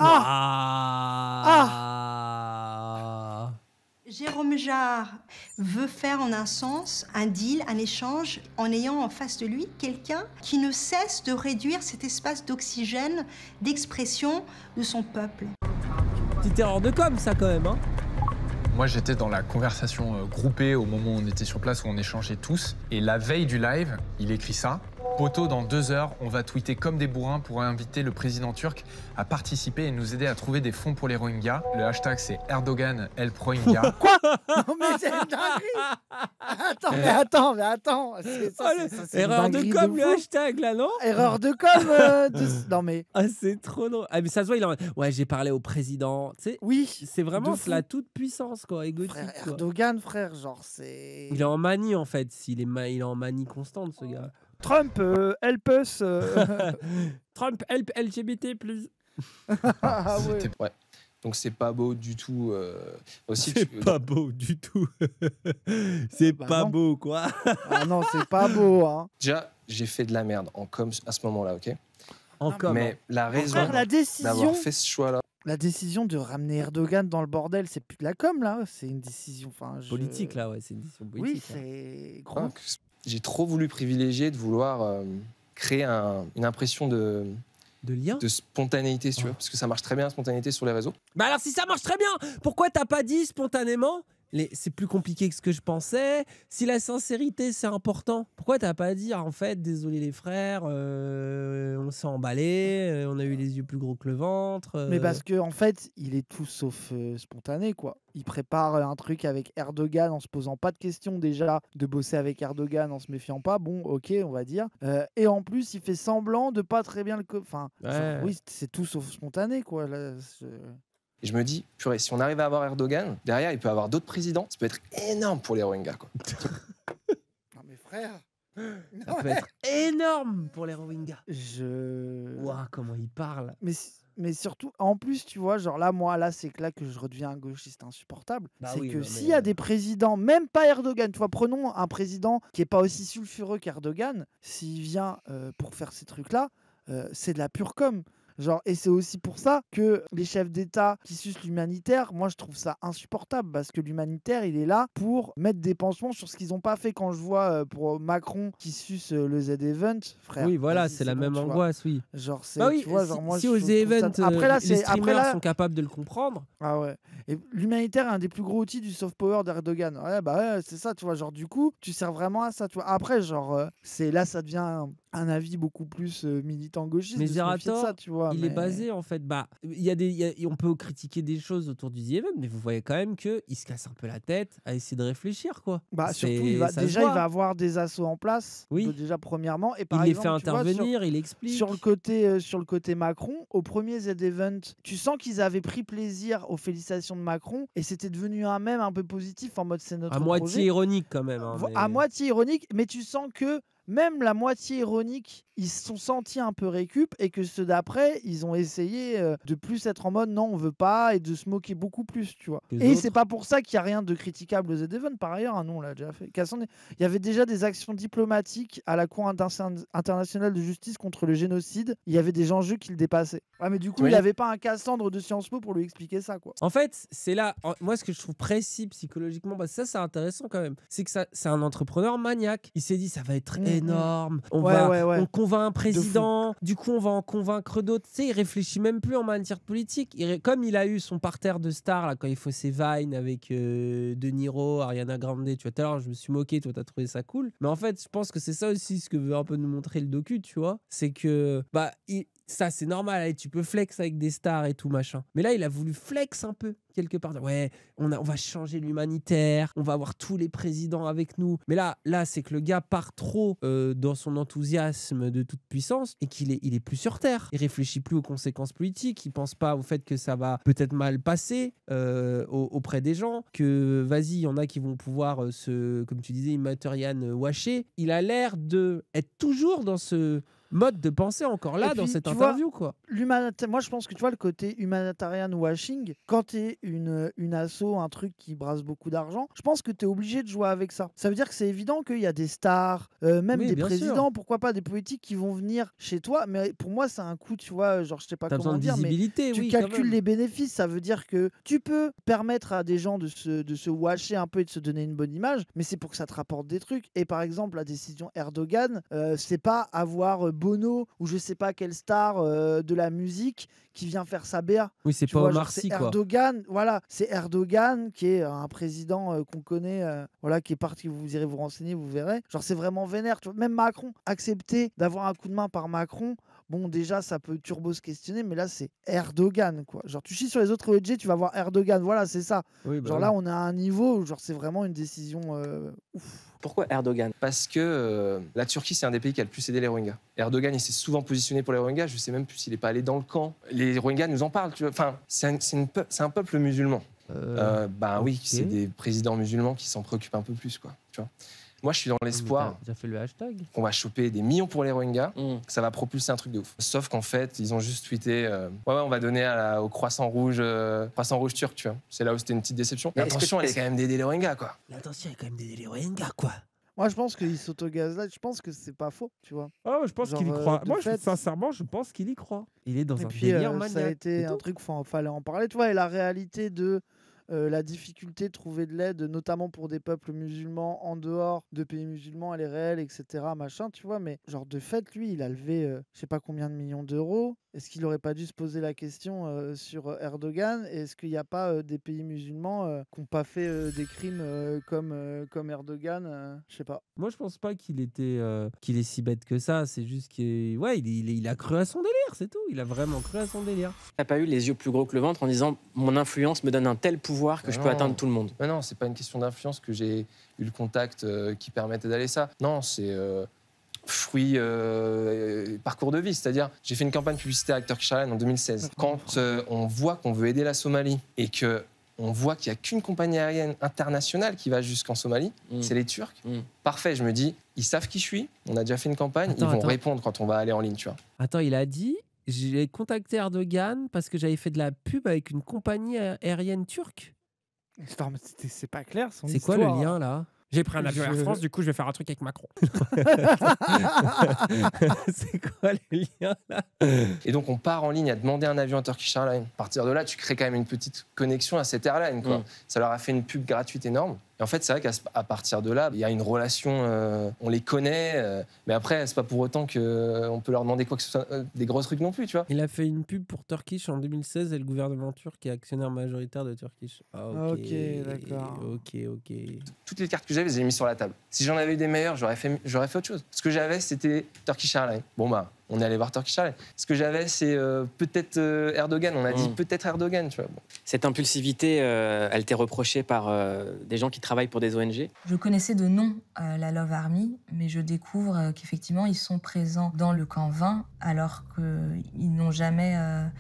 Jérôme Jarre veut faire en un sens un deal, un échange, en ayant en face de lui quelqu'un qui ne cesse de réduire cet espace d'oxygène, d'expression de son peuple. Petite erreur de com, ça, quand même. Hein. Moi, j'étais dans la conversation groupée au moment où on était sur place, où on échangeait tous. Et la veille du live, il écrit ça. Poto, dans 2 heures, on va tweeter comme des bourrins pour inviter le président turc à participer et nous aider à trouver des fonds pour les Rohingyas. Le hashtag, c'est Erdogan help Rohingya. Quoi? Non, mais c'est une dinguerie. Attends. Erreur de com, le hashtag, là, non? Erreur de com. Non, mais. Ah, c'est trop drôle. Ah, mais ça se voit, il en... Ouais, j'ai parlé au président. Tu sais, oui. C'est vraiment de fou. la toute puissance, quoi, égotique. Frère, quoi. Erdogan, frère, genre, c'est. Il est en manie, en fait. Il est en manie constante, ce gars. Trump, help us. Trump, help LGBT, please. Ah ouais. Ouais. Donc c'est pas beau du tout. Aussi, C'est pas beau du tout. C'est Bah pas non. beau, quoi. Ah non, c'est pas beau, hein. Déjà, j'ai fait de la merde en com à ce moment-là, ok. En com. Mais la raison Frère, la décision. d'avoir fait ce choix-là. La décision de ramener Erdogan dans le bordel, c'est plus de la com, là. C'est une décision. Enfin, Politique, là, ouais, c'est une décision politique. Oui, c'est Hein, gros. j'ai trop voulu privilégier de vouloir créer une impression de lien, de spontanéité, si tu veux, parce que ça marche très bien la spontanéité sur les réseaux. Bah alors si ça marche très bien, pourquoi t'as pas dit spontanément c'est plus compliqué que ce que je pensais. Si la sincérité c'est important, pourquoi t'as pas dit en fait désolé les frères, on s'est emballé, on a eu les yeux plus gros que le ventre. Mais parce que en fait, il est tout sauf spontané, quoi. Il prépare un truc avec Erdogan en se posant pas de questions déjà, de bosser avec Erdogan en se méfiant pas. Bon, ok, on va dire. Et en plus, il fait semblant de pas très bien le. Enfin, genre, oui, c'est tout sauf spontané, quoi. Là, et je me dis, purée, si on arrive à avoir Erdogan, derrière, il peut avoir d'autres présidents. Ça peut être énorme pour les Rohingyas, quoi. Non, mais frère. Ça peut être énorme pour les Rohingyas. Ouah, comment il parle. Mais Mais surtout, en plus, tu vois, genre là, moi, là, c'est que là que je redeviens un gauchiste insupportable. Bah c'est oui, que non, s'il mais, y a des présidents, même pas Erdogan, tu vois, prenons un président qui est pas aussi sulfureux qu'Erdogan, s'il vient pour faire ces trucs-là, c'est de la pure com. Genre, et c'est aussi pour ça que les chefs d'État qui sucent l'humanitaire, moi je trouve ça insupportable parce que l'humanitaire il est là pour mettre des pansements sur ce qu'ils n'ont pas fait. Quand je vois pour Macron qui suce le Z-Event, frère. Oui, voilà, vas-y, c'est la bon, même tu vois. angoisse, oui. Genre, c'est, Bah oui, tu vois, genre, moi si je aux trouve ça- events, Après là, les c'est streamers sont capables de le comprendre. Ah ouais. Et l'humanitaire est un des plus gros outils du soft power d'Erdogan. Ouais, bah ouais, c'est ça, tu vois. Genre, du coup, tu sers vraiment à ça, tu vois. Après, genre, c'est là, ça devient un avis beaucoup plus militant gauchiste. Mais de se méfier de Zerator, ça, tu vois. il est basé en fait. Bah, on peut critiquer des choses autour du The Event, mais vous voyez quand même que il se casse un peu la tête à essayer de réfléchir, quoi. Bah, surtout, Ça se il voit. va avoir des assauts en place. Oui. Déjà, premièrement. Et par Il les exemple, fait tu vois, intervenir, il explique. sur le côté Macron, au premier Z-Event, tu sens qu'ils avaient pris plaisir aux félicitations de Macron et c'était devenu un mème un peu positif en mode c'est notre À projet. moitié ironique quand même. hein, À mais- moitié ironique, mais tu sens que même la moitié ironique, ils se sont sentis un peu récup et que ceux d'après, ils ont essayé de plus être en mode non, on veut pas et de se moquer beaucoup plus, tu vois. Les Et autres c'est pas pour ça qu'il y a rien de critiquable aux Z-Event par ailleurs, hein, nous on l'a déjà fait. Il y avait déjà des actions diplomatiques à la Cour internationale de justice contre le génocide, il y avait des enjeux qui le dépassaient. Ouais, mais du coup, il avait pas un Cassandre de Sciences Po pour lui expliquer ça, quoi. En fait, c'est là. Moi, ce que je trouve précis psychologiquement, bah, ça, c'est intéressant quand même. C'est que c'est un entrepreneur maniaque. Il s'est dit, ça va être énorme. On on convainc un président. Du coup, on va en convaincre d'autres. Tu sais, il réfléchit même plus en matière politique. Comme il a eu son parterre de stars là, quand il faut ses Vines avec De Niro, Ariana Grande. Tu vois, tout à l'heure, je me suis moqué. Toi, t'as trouvé ça cool. Mais en fait, je pense que c'est ça aussi ce que veut un peu nous montrer le docu. Tu vois, c'est que ça, c'est normal. Allez, tu peux flex avec des stars et tout machin. Mais là, il a voulu flex un peu quelque part. Ouais, on va changer l'humanitaire. On va avoir tous les présidents avec nous. Mais là, c'est que le gars part trop dans son enthousiasme de toute puissance et qu'il est plus sur terre. Il réfléchit plus aux conséquences politiques. Il pense pas au fait que ça va peut-être mal passer auprès des gens. Que vas-y, il y en a qui vont pouvoir comme tu disais, Immaterian washer. Il a l'air de être toujours dans ce mode de pensée encore là, dans cette interview, quoi. Moi, je pense que tu vois le côté humanitarian washing, quand tu es une asso, un truc qui brasse beaucoup d'argent, je pense que tu es obligé de jouer avec ça. Ça veut dire que c'est évident qu'il y a des stars, même Oui, des bien présidents, sûr. pourquoi pas des politiques qui vont venir chez toi, mais pour moi, c'est un coup, tu vois, genre, je sais pas T'as comment besoin de dire, mais visibilité, tu oui, quand calcules même. les bénéfices, ça veut dire que tu peux permettre à des gens de se washer un peu et de se donner une bonne image, mais c'est pour que ça te rapporte des trucs. Et par exemple, la décision Erdogan, c'est pas avoir Bono ou je sais pas quelle star de la musique qui vient faire sa BA. Oui, c'est Tu pas vois, Omar genre, c'est Sy, quoi. Erdogan, voilà, c'est Erdogan qui est un président qu'on connaît, voilà, qui est parti, vous irez vous renseigner, vous verrez. Genre, c'est vraiment vénère. Tu vois. Même Macron, accepter d'avoir un coup de main par Macron, bon, déjà, ça peut turbo se questionner, mais là, c'est Erdogan, quoi. Genre, tu chies sur les autres ONG, tu vas voir Erdogan, voilà, c'est ça. Oui, bah genre oui. là, on est à un niveau où, genre, c'est vraiment une décision ouf. Pourquoi Erdogan? Parce que la Turquie, c'est un des pays qui a le plus aidé les Rohingyas. Erdogan, il s'est souvent positionné pour les Rohingyas. Je sais même plus s'il n'est pas allé dans le camp. Les Rohingyas nous en parlent, tu vois. Enfin, c'est un peuple musulman. Oui, c'est des présidents musulmans qui s'en préoccupent un peu plus, quoi. Tu vois. Moi, je suis dans l'espoir T'as fait le hashtag. qu'on va choper des millions pour les Rohingyas, que ça va propulser un truc de ouf. Sauf qu'en fait, ils ont juste tweeté on va donner au croissant rouge turc, tu vois. C'est là où c'était une petite déception. Mais L'intention, elle est quand même d'aider les Rohingyas, quoi. L'intention est quand même d'aider les Rohingyas, quoi. Moi, je pense qu'il s'autogaz là. Je pense que c'est pas faux, tu vois. Ah, je pense Genre, qu'il y croit. de Moi, fait- sincèrement, je pense qu'il y croit. Il est dans Et un puis, délire ça a maniaque. été c'est un tout. truc, fallait en parler, tu vois. Et la réalité de la difficulté de trouver de l'aide, notamment pour des peuples musulmans en dehors de pays musulmans, elle est réelle, etc. Machin, tu vois. Mais genre, de fait, lui, il a levé je sais pas combien de millions d'euros. Est-ce qu'il aurait pas dû se poser la question sur Erdogan? Est-ce qu'il n'y a pas des pays musulmans qui n'ont pas fait des crimes comme Erdogan? Je sais pas. Moi, je pense pas qu'il est si bête que ça. C'est juste qu'il a cru à son délire, c'est tout. Il a vraiment cru à son délire. T'as pas eu les yeux plus gros que le ventre en disant mon influence me donne un tel pouvoir que je peux atteindre tout le monde? Mais non, c'est pas une question d'influence que j'ai eu le contact qui permettait d'aller ça. Non, c'est fruit parcours de vie. C'est-à-dire, j'ai fait une campagne publicitaire avec Turkish Airlines en 2016. Quand on voit qu'on veut aider la Somalie et que on voit qu'il n'y a qu'une compagnie aérienne internationale qui va jusqu'en Somalie, c'est les Turcs. Parfait, je me dis, ils savent qui je suis, on a déjà fait une campagne, ils vont répondre quand on va aller en ligne, tu vois. Attends, il a dit j'ai contacté Erdogan parce que j'avais fait de la pub avec une compagnie aérienne turque. Attends, mais c'est pas clair. C'est quoi le lien là? J'ai pris un avion Air France, du coup je vais faire un truc avec Macron. C'est quoi le lien là? Et donc on part en ligne à demander un avion à Turkish Airlines. À partir de là, tu crées quand même une petite connexion à cette airline, quoi. Ça leur a fait une pub gratuite énorme. Et en fait, c'est vrai qu'à partir de là, il y a une relation, on les connaît, mais après, c'est pas pour autant qu'on peut leur demander quoi que ce soit, des gros trucs non plus, tu vois. Il a fait une pub pour Turkish en 2016 et le gouvernement turc est actionnaire majoritaire de Turkish. Ah, ok, d'accord. Ok. Toutes les cartes que j'avais, je les ai mises sur la table. Si j'en avais eu des meilleures, j'aurais fait autre chose. Ce que j'avais, c'était Turkish Airlines. Bon, bah, on est allé voir Turkish Airlines. Ce que j'avais, c'est peut-être Erdogan. On a dit peut-être Erdogan, tu vois. Bon. Cette impulsivité, elle t'est reprochée par des gens qui travaillent pour des ONG? Je connaissais de nom la Love Army, mais je découvre qu'effectivement, ils sont présents dans le camp 20, alors qu'ils n'ont jamais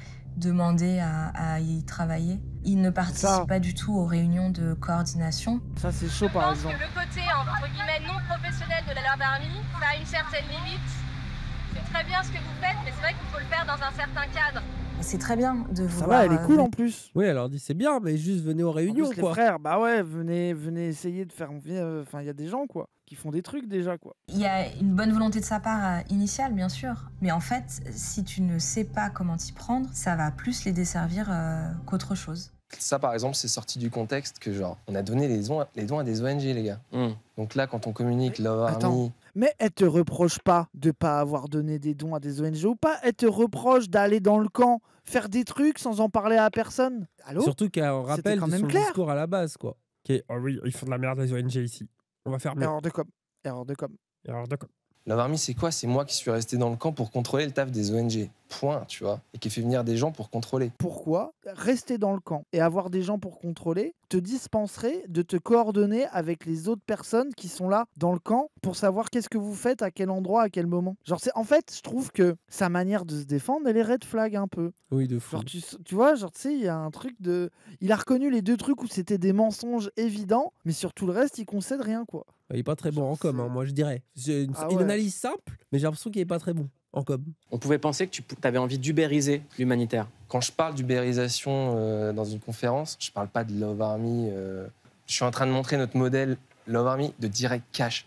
demandé à y travailler. Ils ne participent pas du tout aux réunions de coordination. Ça, c'est chaud, par exemple. Je pense que le côté, entre guillemets, non professionnel de la Love Army, ça a une certaine limite. C'est très bien ce que vous faites, mais c'est vrai qu'il faut le faire dans un certain cadre. C'est très bien de vouloir... Ça va, elle est cool en plus. Oui, elle leur dit c'est bien, mais juste venez aux réunions, en plus, quoi. Les frères, bah ouais, venez essayer de faire... Enfin, il y a des gens, quoi, qui font des trucs déjà, quoi. Il y a une bonne volonté de sa part initiale, bien sûr. Mais en fait, si tu ne sais pas comment t'y prendre, ça va plus les desservir qu'autre chose. Ça, par exemple, c'est sorti du contexte que, genre, on a donné les dons à des ONG, les gars. Donc là, quand on communique Love Army... Mais elle te reproche pas de pas avoir donné des dons à des ONG ou pas. Elle te reproche d'aller dans le camp, faire des trucs sans en parler à personne. Allô? Surtout qu'elle rappelle quand de même son clair. discours à la base, quoi. Oh oui, ils font de la merde les ONG ici. On va faire mieux. Erreur de com. Erreur de com. Erreur de com. Love Army, c'est quoi? C'est moi qui suis resté dans le camp pour contrôler le taf des ONG. Point, tu vois. Et qui fait venir des gens pour contrôler. Pourquoi rester dans le camp et avoir des gens pour contrôler te dispenserait de te coordonner avec les autres personnes qui sont là dans le camp pour savoir qu'est-ce que vous faites, à quel endroit, à quel moment? Genre, en fait, je trouve que sa manière de se défendre, elle est red flag un peu. Oui, de fou. Genre, tu vois, genre, tu sais, il y a un truc de... Il a reconnu les deux trucs où c'était des mensonges évidents, mais sur tout le reste, il concède rien, quoi. Il est pas très bon en com, hein, moi je dirais. C'est une analyse simple, mais j'ai l'impression qu'il est pas très bon en com. On pouvait penser que tu avais envie d'ubériser l'humanitaire. Quand je parle d'ubérisation dans une conférence, je parle pas de Love Army. Je suis en train de montrer notre modèle Love Army de direct cash.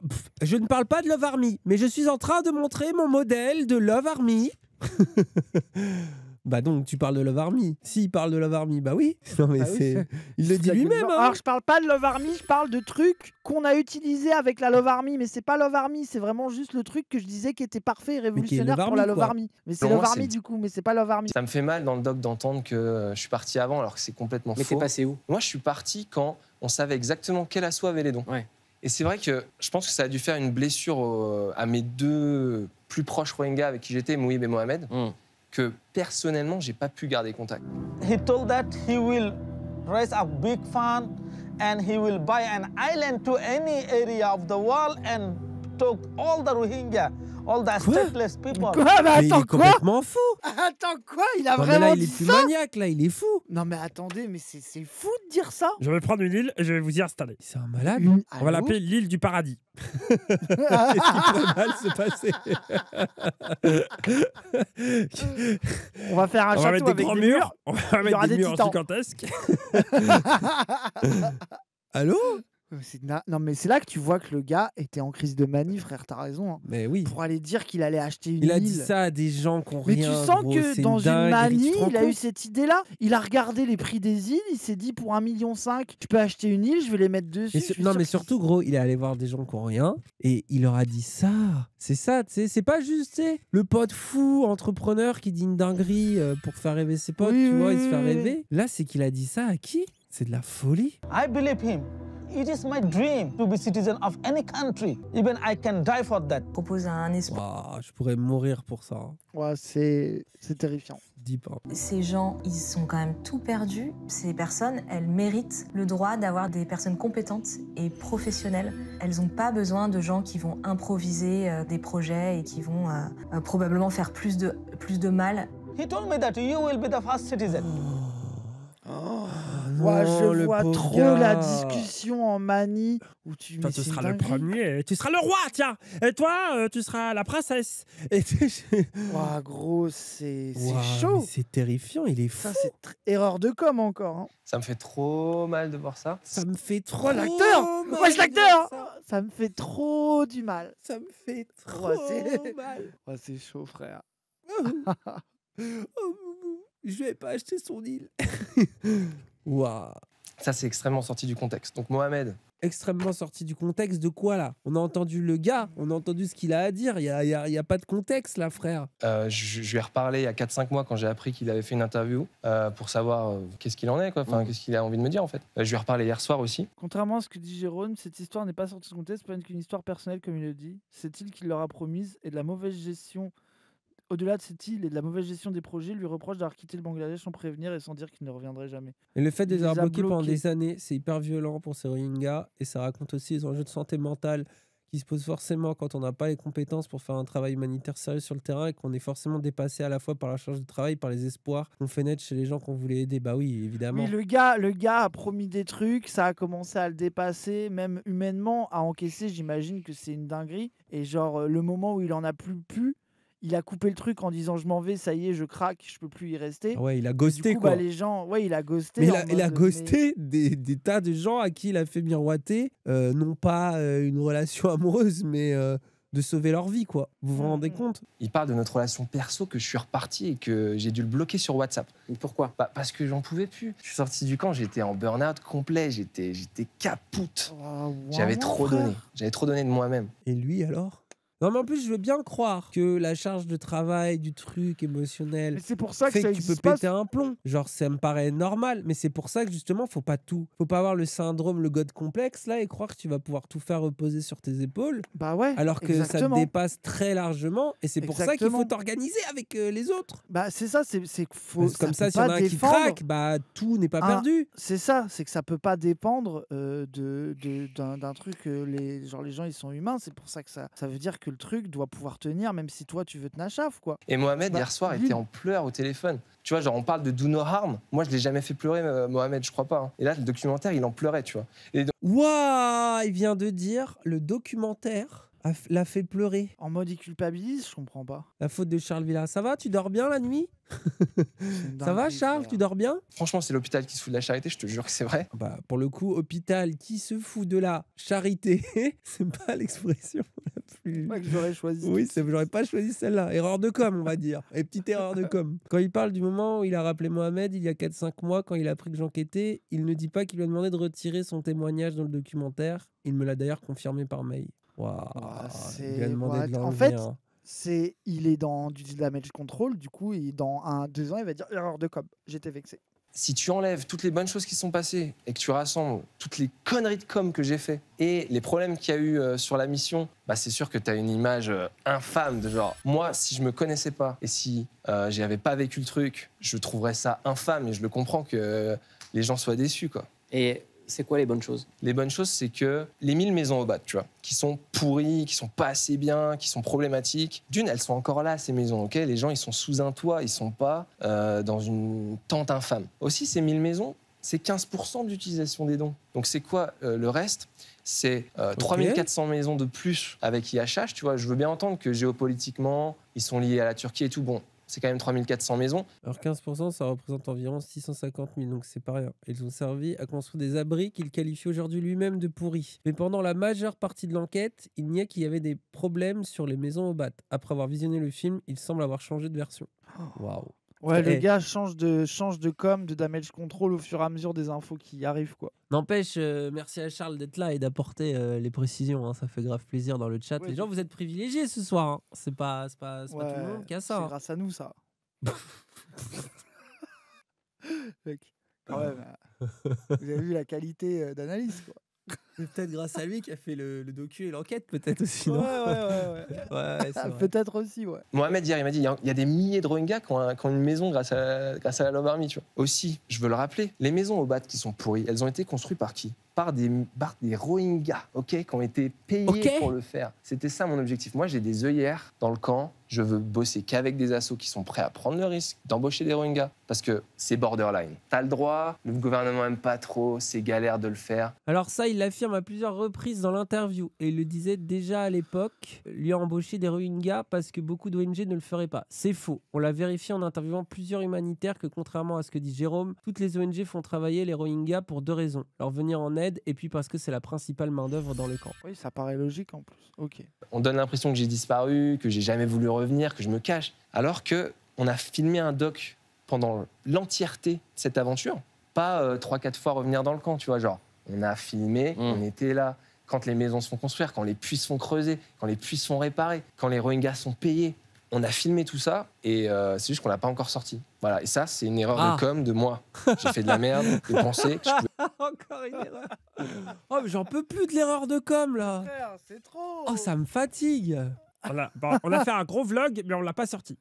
Je ne parle pas de Love Army, mais je suis en train de montrer mon modèle de Love Army. Bah donc tu parles de Love Army. S'il parle de Love Army, bah oui. Non mais c'est... Il le dit lui-même. Hein. Alors je parle pas de Love Army, je parle de trucs qu'on a utilisés avec la Love Army, mais c'est pas Love Army, c'est vraiment juste le truc que je disais qui était parfait et révolutionnaire pour la Love Army. Mais c'est Love Army du coup, mais c'est pas Love Army. Ça me fait mal dans le doc d'entendre que je suis parti avant alors que c'est complètement faux. Mais t'es passé où? Moi je suis parti quand on savait exactement quel assaut avait les dons. Ouais. Et c'est vrai que je pense que ça a dû faire une blessure à mes deux plus proches Rohingyas avec qui j'étais, Mouhib et Mohamed. Que personnellement, j'ai pas pu garder contact. He told that he will raise a big fund and he will buy an island to any area of the world and took all the Rohingya, all the stateless people. Quoi? Mais attends, il est complètement fou. Attends, quoi? Il a Non, vraiment mais là, il dit est plus ça? maniaque, là, il est fou. Non mais attendez, mais c'est fou de dire ça. Je vais prendre une île et je vais vous y installer. C'est un malade. On va l'appeler l'île du paradis. Qu'est-ce qui pourrait mal se passer? On va faire un château mettre des avec grands des murs. On va mettre des murs titans. gigantesques. Allô? Non mais c'est là que tu vois que le gars était en crise de manie, frère, t'as raison. Hein. Mais oui. Pour aller dire qu'il allait acheter une île. Il a dit ça à des gens qui ont Mais rien. tu sens gros, que c'est dans une dinguerie, manie, tu te rends il a eu compte? cette idée-là. Il a regardé les prix des îles, il s'est dit pour 1,5 million, tu peux acheter une île, je vais les mettre dessus. Non mais surtout gros, il est allé voir des gens qui ont rien et il leur a dit ça. C'est ça, tu sais, c'est pas juste tu sais, le pote fou entrepreneur qui dit une dinguerie pour faire rêver ses potes, tu vois, il se fait rêver. Là, c'est qu'il a dit ça à qui? C'est de la folie. I believe him. It is my dream to be citizen of any country. Even I can die for that. Propose un espoir. Wow, je pourrais mourir pour ça. Ouais, c'est terrifiant. Deep, hein. Ces gens, ils sont quand même tout perdus. Ces personnes, elles méritent le droit d'avoir des personnes compétentes et professionnelles. Elles n'ont pas besoin de gens qui vont improviser des projets et qui vont probablement faire plus de mal. He told me that you will be the first citizen. le vois pauvre trop gars. la discussion en manie où tu. Toi, mais tu c'est seras une le dinguerie. premier. Tu seras le roi, tiens. Et toi, tu seras la princesse. Et Ouah, gros, c'est Waouh, chaud. mais c'est terrifiant, il est fou. Ça, c'est erreur de com encore. Hein. Ça me fait trop mal de voir ça. Ça me fait trop Oh, l'acteur mal. Wesh, de l'acteur voir ça. Ça me fait trop du mal. Ça me fait trop Ouais, c'est- mal. Ouais, c'est chaud, frère. Oh, je vais pas acheter son île. Waouh. Ça, c'est extrêmement sorti du contexte. Donc Mohamed, Extrêmement sorti du contexte de quoi là? On a entendu le gars, on a entendu ce qu'il a à dire. Il y a pas de contexte là, frère. je lui ai reparlé il y a 4-5 mois quand j'ai appris qu'il avait fait une interview pour savoir qu'est-ce qu'il en est, quoi. Enfin, qu'est-ce qu'il a envie de me dire en fait. Je lui ai reparlé hier soir aussi. Contrairement à ce que dit Jérôme, cette histoire n'est pas sortie de contexte, pas qu'une histoire personnelle comme il le dit. Cette île qu'il leur a promise et de la mauvaise gestion. Au-delà de cette île et de la mauvaise gestion des projets, il lui reproche d'avoir quitté le Bangladesh sans prévenir et sans dire qu'il ne reviendrait jamais. Et le fait de Il les avoir les a bloqués pendant bloqués. des années, c'est hyper violent pour ces Rohingyas. Et ça raconte aussi les enjeux de santé mentale qui se posent forcément quand on n'a pas les compétences pour faire un travail humanitaire sérieux sur le terrain et qu'on est forcément dépassé à la fois par la charge de travail, par les espoirs qu'on fait naître chez les gens qu'on voulait aider. Bah oui, évidemment. Oui, le gars a promis des trucs, ça a commencé à le dépasser, même humainement, à encaisser, j'imagine que c'est une dinguerie. Et genre, le moment où il en a plus pu, il a coupé le truc en disant je m'en vais, ça y est, je craque, je peux plus y rester. Ah ouais, il a Du ghosté coup, quoi. bah, les gens, ouais, il a ghosté. Mais en il a mode, ghosté des tas de gens à qui il a fait miroiter, non pas une relation amoureuse, mais de sauver leur vie, quoi. Vous vous rendez compte? Il parle de notre relation perso, que je suis reparti et que j'ai dû le bloquer sur WhatsApp. Mais pourquoi? Parce que j'en pouvais plus. Je suis sorti du camp, j'étais en burn-out complet, j'étais capoute. J'avais trop donné. J'avais trop donné de moi-même. Et lui alors? Non, mais en plus, je veux bien croire que la charge de travail, du truc émotionnel, Mais c'est pour ça que fait ça que tu peux existe pas. péter un plomb. Genre, ça me paraît normal, mais c'est pour ça que justement, faut pas tout. Faut pas avoir le syndrome, le God complexe là, et croire que tu vas pouvoir tout faire reposer sur tes épaules. Bah ouais. Alors que exactement. ça te dépasse très largement, et c'est pour ça qu'il faut Exactement. t'organiser avec les autres. Bah c'est ça, c'est que faut. Parce que comme ça, peut s'il y en pas a un qui défendre craque, bah tout n'est pas perdu. C'est ça, c'est que ça peut pas dépendre d'un truc. Les gens ils sont humains, c'est pour ça que ça veut dire que le truc doit pouvoir tenir, même si toi tu veux te nachaf quoi. Et Mohamed, Bah, hier soir, lui- était en pleurs au téléphone. Tu vois, genre, on parle de Do No Harm. Moi, je l'ai jamais fait pleurer, Mohamed, je crois pas. Hein. Et là, le documentaire, il en pleurait, tu vois. Et donc, Waouh, il vient de dire le documentaire l'a fait pleurer. En mode il culpabilise, je comprends pas. La faute de Charles Villa. Ça va, tu dors bien la nuit? Ça va, Charles, tu dors bien? franchement, c'est l'hôpital qui se fout de la charité, je te jure que c'est vrai. Bah, pour le coup, hôpital qui se fout de la charité, c'est pas l'expression la plus. Ouais, que j'aurais choisi. Oui, j'aurais pas choisi celle-là. Erreur de com, on va dire. Et petite erreur de com. Quand il parle du moment où il a rappelé Mohamed il y a 4-5 mois, quand il a appris que j'enquêtais, il ne dit pas qu'il lui a demandé de retirer son témoignage dans le documentaire. Il me l'a d'ailleurs confirmé par mail. Waouh, il lui a demandé de En l'enlever. fait, hein. il est dans du damage control, du coup, dans 2 ans, il va dire erreur de com. J'étais vexé. Si tu enlèves toutes les bonnes choses qui sont passées et que tu rassembles toutes les conneries de com que j'ai fait et les problèmes qu'il y a eu sur la mission, bah c'est sûr que tu as une image infâme de genre, moi, si je me connaissais pas et si j'avais pas vécu le truc, je trouverais ça infâme et je le comprends que les gens soient déçus, quoi. Et c'est quoi les bonnes choses? Les bonnes choses, c'est que les 1000 maisons au BAT, tu vois, qui sont pourries, qui sont pas assez bien, qui sont problématiques. D'une, elles sont encore là, ces maisons, ok? Les gens, ils sont sous un toit, ils sont pas dans une tente infâme. Aussi, ces 1000 maisons, c'est 15% d'utilisation des dons. Donc, c'est quoi le reste? C'est 3400 maisons de plus avec IHH, tu vois. Je veux bien entendre que géopolitiquement, ils sont liés à la Turquie et tout. Bon, c'est quand même 3400 maisons. Alors 15%, ça représente environ 650 000, donc c'est pas rien. Ils ont servi à construire des abris qu'il qualifie aujourd'hui lui-même de pourris. Mais pendant la majeure partie de l'enquête, il n'y a qu'il y avait des problèmes sur les maisons au BAT. Après avoir visionné le film, il semble avoir changé de version. Waouh. Ouais, le Eh, gars change de com, de damage control au fur et à mesure des infos qui arrivent, quoi. N'empêche, merci à Charles d'être là et d'apporter les précisions. Hein, ça fait grave plaisir dans le chat. Ouais, Les gens, vous êtes privilégiés ce soir. Hein. C'est pas tout Ouais, le monde qui a ça. c'est hein. grâce à nous, ça. Mec, quand même, vous avez vu la qualité d'analyse, quoi. C'est peut-être grâce à lui qui a fait le docu et l'enquête, peut-être aussi. Non Ouais. Ouais, c'est vrai. Peut-être aussi, ouais. Mohamed hier, il m'a dit, il y a des milliers de Rohingyas qui ont une maison grâce à la Love Army, tu vois. Aussi, je veux le rappeler, les maisons au BAT qui sont pourries, elles ont été construites par qui? par des Rohingyas, ok, qui ont été payés pour le faire. C'était ça mon objectif. Moi, j'ai des œillères dans le camp. Je veux bosser qu'avec des assos qui sont prêts à prendre le risque d'embaucher des Rohingyas. Parce que c'est borderline. T'as le droit, le gouvernement aime pas trop, c'est galère de le faire. Alors ça, il l'affirme à plusieurs reprises dans l'interview. Et il le disait déjà à l'époque, lui a embauché des Rohingyas parce que beaucoup d'ONG ne le feraient pas. C'est faux. On l'a vérifié en interviewant plusieurs humanitaires que contrairement à ce que dit Jérôme, toutes les ONG font travailler les Rohingyas pour 2 raisons. Leur venir en aide et puis parce que c'est la principale main-d'œuvre dans le camp. Oui, ça paraît logique en plus. Ok. On donne l'impression que j'ai disparu, que j'ai jamais voulu revenir, que je me cache. Alors que on a filmé un doc pendant l'entièreté de cette aventure. Pas 3-4 fois revenir dans le camp, tu vois, genre. On a filmé, on était là. Quand les maisons se font construire, quand les puits se font creuser, quand les puits se font réparer, quand les Rohingyas sont payés. On a filmé tout ça et c'est juste qu'on l'a pas encore sorti. Voilà, et ça, c'est une erreur de com de moi. J'ai fait de la merde, de penser que je pouvais... Encore une erreur. Oh, mais j'en peux plus de l'erreur de com, là. Frère, c'est trop. Oh, ça me fatigue. On a fait un gros vlog, mais on l'a pas sorti.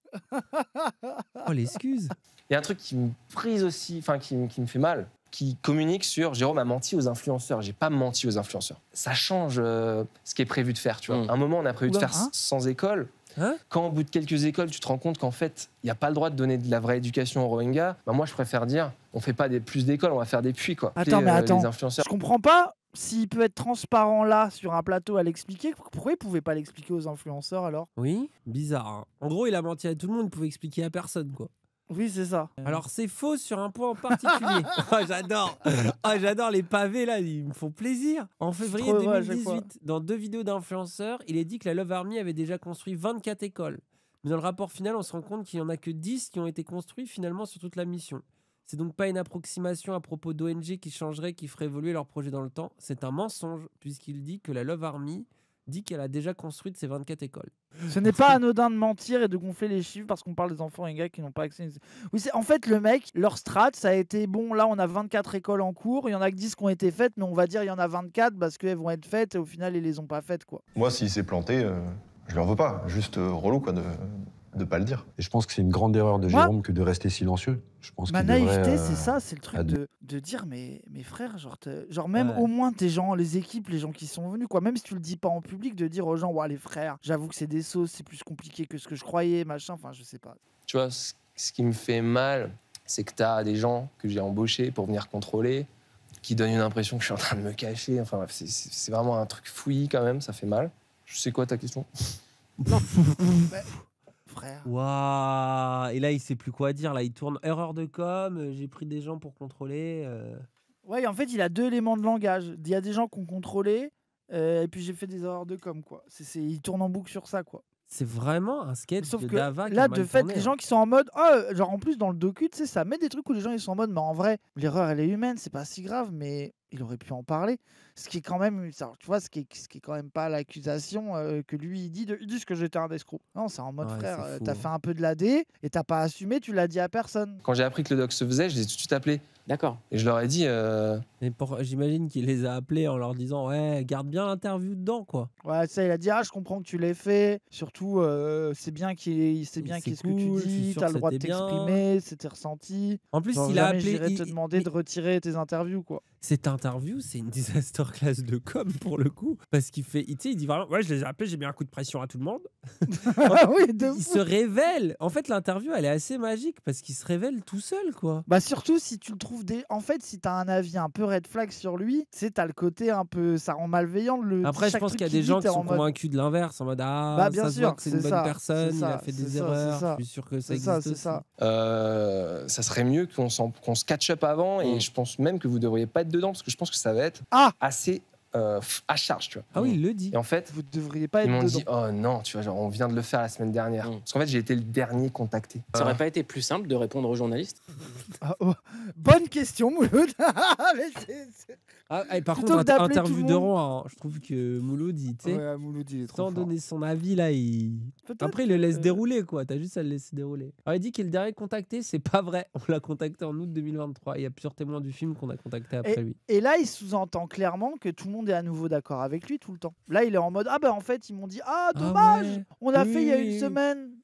Oh, l'excuse. Il y a un truc qui me frise aussi, enfin qui me fait mal, qui communique sur Jérôme a menti aux influenceurs. J'ai pas menti aux influenceurs. Ça change ce qui est prévu de faire, tu vois. À un moment, on a prévu de faire 100 écoles. Quand au bout de quelques écoles, tu te rends compte qu'en fait, il n'y a pas le droit de donner de la vraie éducation aux Rohingyas, bah moi, je préfère dire, on fait pas plus d'écoles, on va faire des puits, quoi. Attends, mais attends, les influenceurs. je comprends pas. S'il peut être transparent là, sur un plateau, à l'expliquer, pourquoi il pouvait pas l'expliquer aux influenceurs alors? Oui, bizarre. Hein. En gros, il a menti à tout le monde, il pouvait expliquer à personne, quoi. Oui, c'est ça. Alors, c'est faux sur un point en particulier. Oh, j'adore. Oh, j'adore les pavés, là, ils me font plaisir. En février 2018, dans 2 vidéos d'influenceurs, il est dit que la Love Army avait déjà construit 24 écoles. Mais dans le rapport final, on se rend compte qu'il n'y en a que 10 qui ont été construits finalement sur toute la mission. C'est donc pas une approximation à propos d'ONG qui changerait, qui ferait évoluer leur projet dans le temps. C'est un mensonge, puisqu'il dit que la Love Army dit qu'elle a déjà construit ces 24 écoles. Ce n'est pas anodin de mentir et de gonfler les chiffres parce qu'on parle des enfants et gars qui n'ont pas accès. Oui, en fait, le mec, leur strat, ça a été bon, là, on a 24 écoles en cours, il y en a que 10 qui ont été faites, mais on va dire il y en a 24 parce qu'elles vont être faites et au final, ils les ont pas faites, quoi. Moi, s'il s'est planté, je lui en veux pas. Juste relou, quoi, de pas le dire. Et je pense que c'est une grande erreur de Jérôme que de rester silencieux. Je pense ma naïveté, c'est ça, c'est le truc de dire, mais frère, genre même au moins tes gens, les équipes, les gens qui sont venus, quoi. Même si tu le dis pas en public, de dire aux gens, ouais, les frères, j'avoue que c'est des sauces, c'est plus compliqué que ce que je croyais, machin, enfin, je sais pas. Tu vois, ce qui me fait mal, c'est que t'as des gens que j'ai embauchés pour venir contrôler, qui donnent une impression que je suis en train de me cacher. Enfin, bref, c'est vraiment un truc fouillis quand même, ça fait mal. Je sais quoi ta question? Non. Frère. Waouh. Et là, il sait plus quoi dire. Là, il tourne erreur de com. J'ai pris des gens pour contrôler. Ouais, en fait, il a 2 éléments de langage. Il y a des gens qui ont contrôlé, et puis j'ai fait des erreurs de com, quoi. Il tourne en boucle sur ça, quoi. C'est vraiment un sketch Sauf de que Dava qui là, a mal de fait, tourné, les gens qui sont en mode, genre en plus dans le docu, tu sais, ça met des trucs où les gens ils sont en mode, mais en vrai, l'erreur elle est humaine, c'est pas si grave, mais il aurait pu en parler. Ce qui est quand même, tu vois, ce qui est quand même pas l'accusation que lui il dit que j'étais un escroc. Non, c'est en mode frère, t'as fait un peu de l'AD et t'as pas assumé, tu l'as dit à personne. Quand j'ai appris que le doc se faisait, je les ai tout de suite appelés. D'accord. Et je leur ai dit. J'imagine qu'il les a appelés en leur disant ouais, garde bien l'interview dedans, quoi. Ouais, ça, il a dit je comprends que tu l'aies fait. Surtout, c'est bien qu'est-ce que tu dis, t'as le droit de t'exprimer, c'est tes ressentis. En plus, genre, il a appelé. J'irai te demander de retirer tes interviews, quoi. Cette interview, c'est une disaster class de com pour le coup, parce qu'il fait, tu sais, il dit vraiment, ouais, je les ai appelés, j'ai mis un coup de pression à tout le monde. Il se révèle. En fait, l'interview, elle est assez magique parce qu'il se révèle tout seul, quoi. Bah surtout si tu le trouves en fait, si t'as un avis un peu red flag sur lui, c'est t'as le côté un peu, ça rend malveillant le. Après, je pense qu'il y a des gens qui sont convaincus de l'inverse, en mode bien sûr, ça se voit que c'est une bonne personne, il a fait des erreurs. Je suis sûr que ça existe aussi. Ça serait mieux qu'on se catch up avant et je pense même que vous devriez pas être dedans parce que je pense que ça va être assez à charge, tu vois. Ah oui, il le dit. Et en fait, vous devriez pas être ils m'ont dedans. dit oh non, tu vois, genre on vient de le faire la semaine dernière. Parce qu'en fait, j'ai été le dernier contacté. Ça aurait pas été plus simple de répondre aux journalistes? Bonne question, Mouloud. Par contre, interview de roi, je trouve que Mouloud, il est trop sans donner son avis, là, après, il le laisse dérouler, quoi. T'as juste à le laisser dérouler. Alors, il dit qu'il est le dernier contacté, c'est pas vrai. On l'a contacté en août 2023. Il y a plusieurs témoins du film qu'on a contacté après lui. Et là, il sous-entend clairement que tout le monde est à nouveau d'accord avec lui tout le temps. Là, il est en mode en fait, ils m'ont dit dommage, on l'a fait il y a une semaine.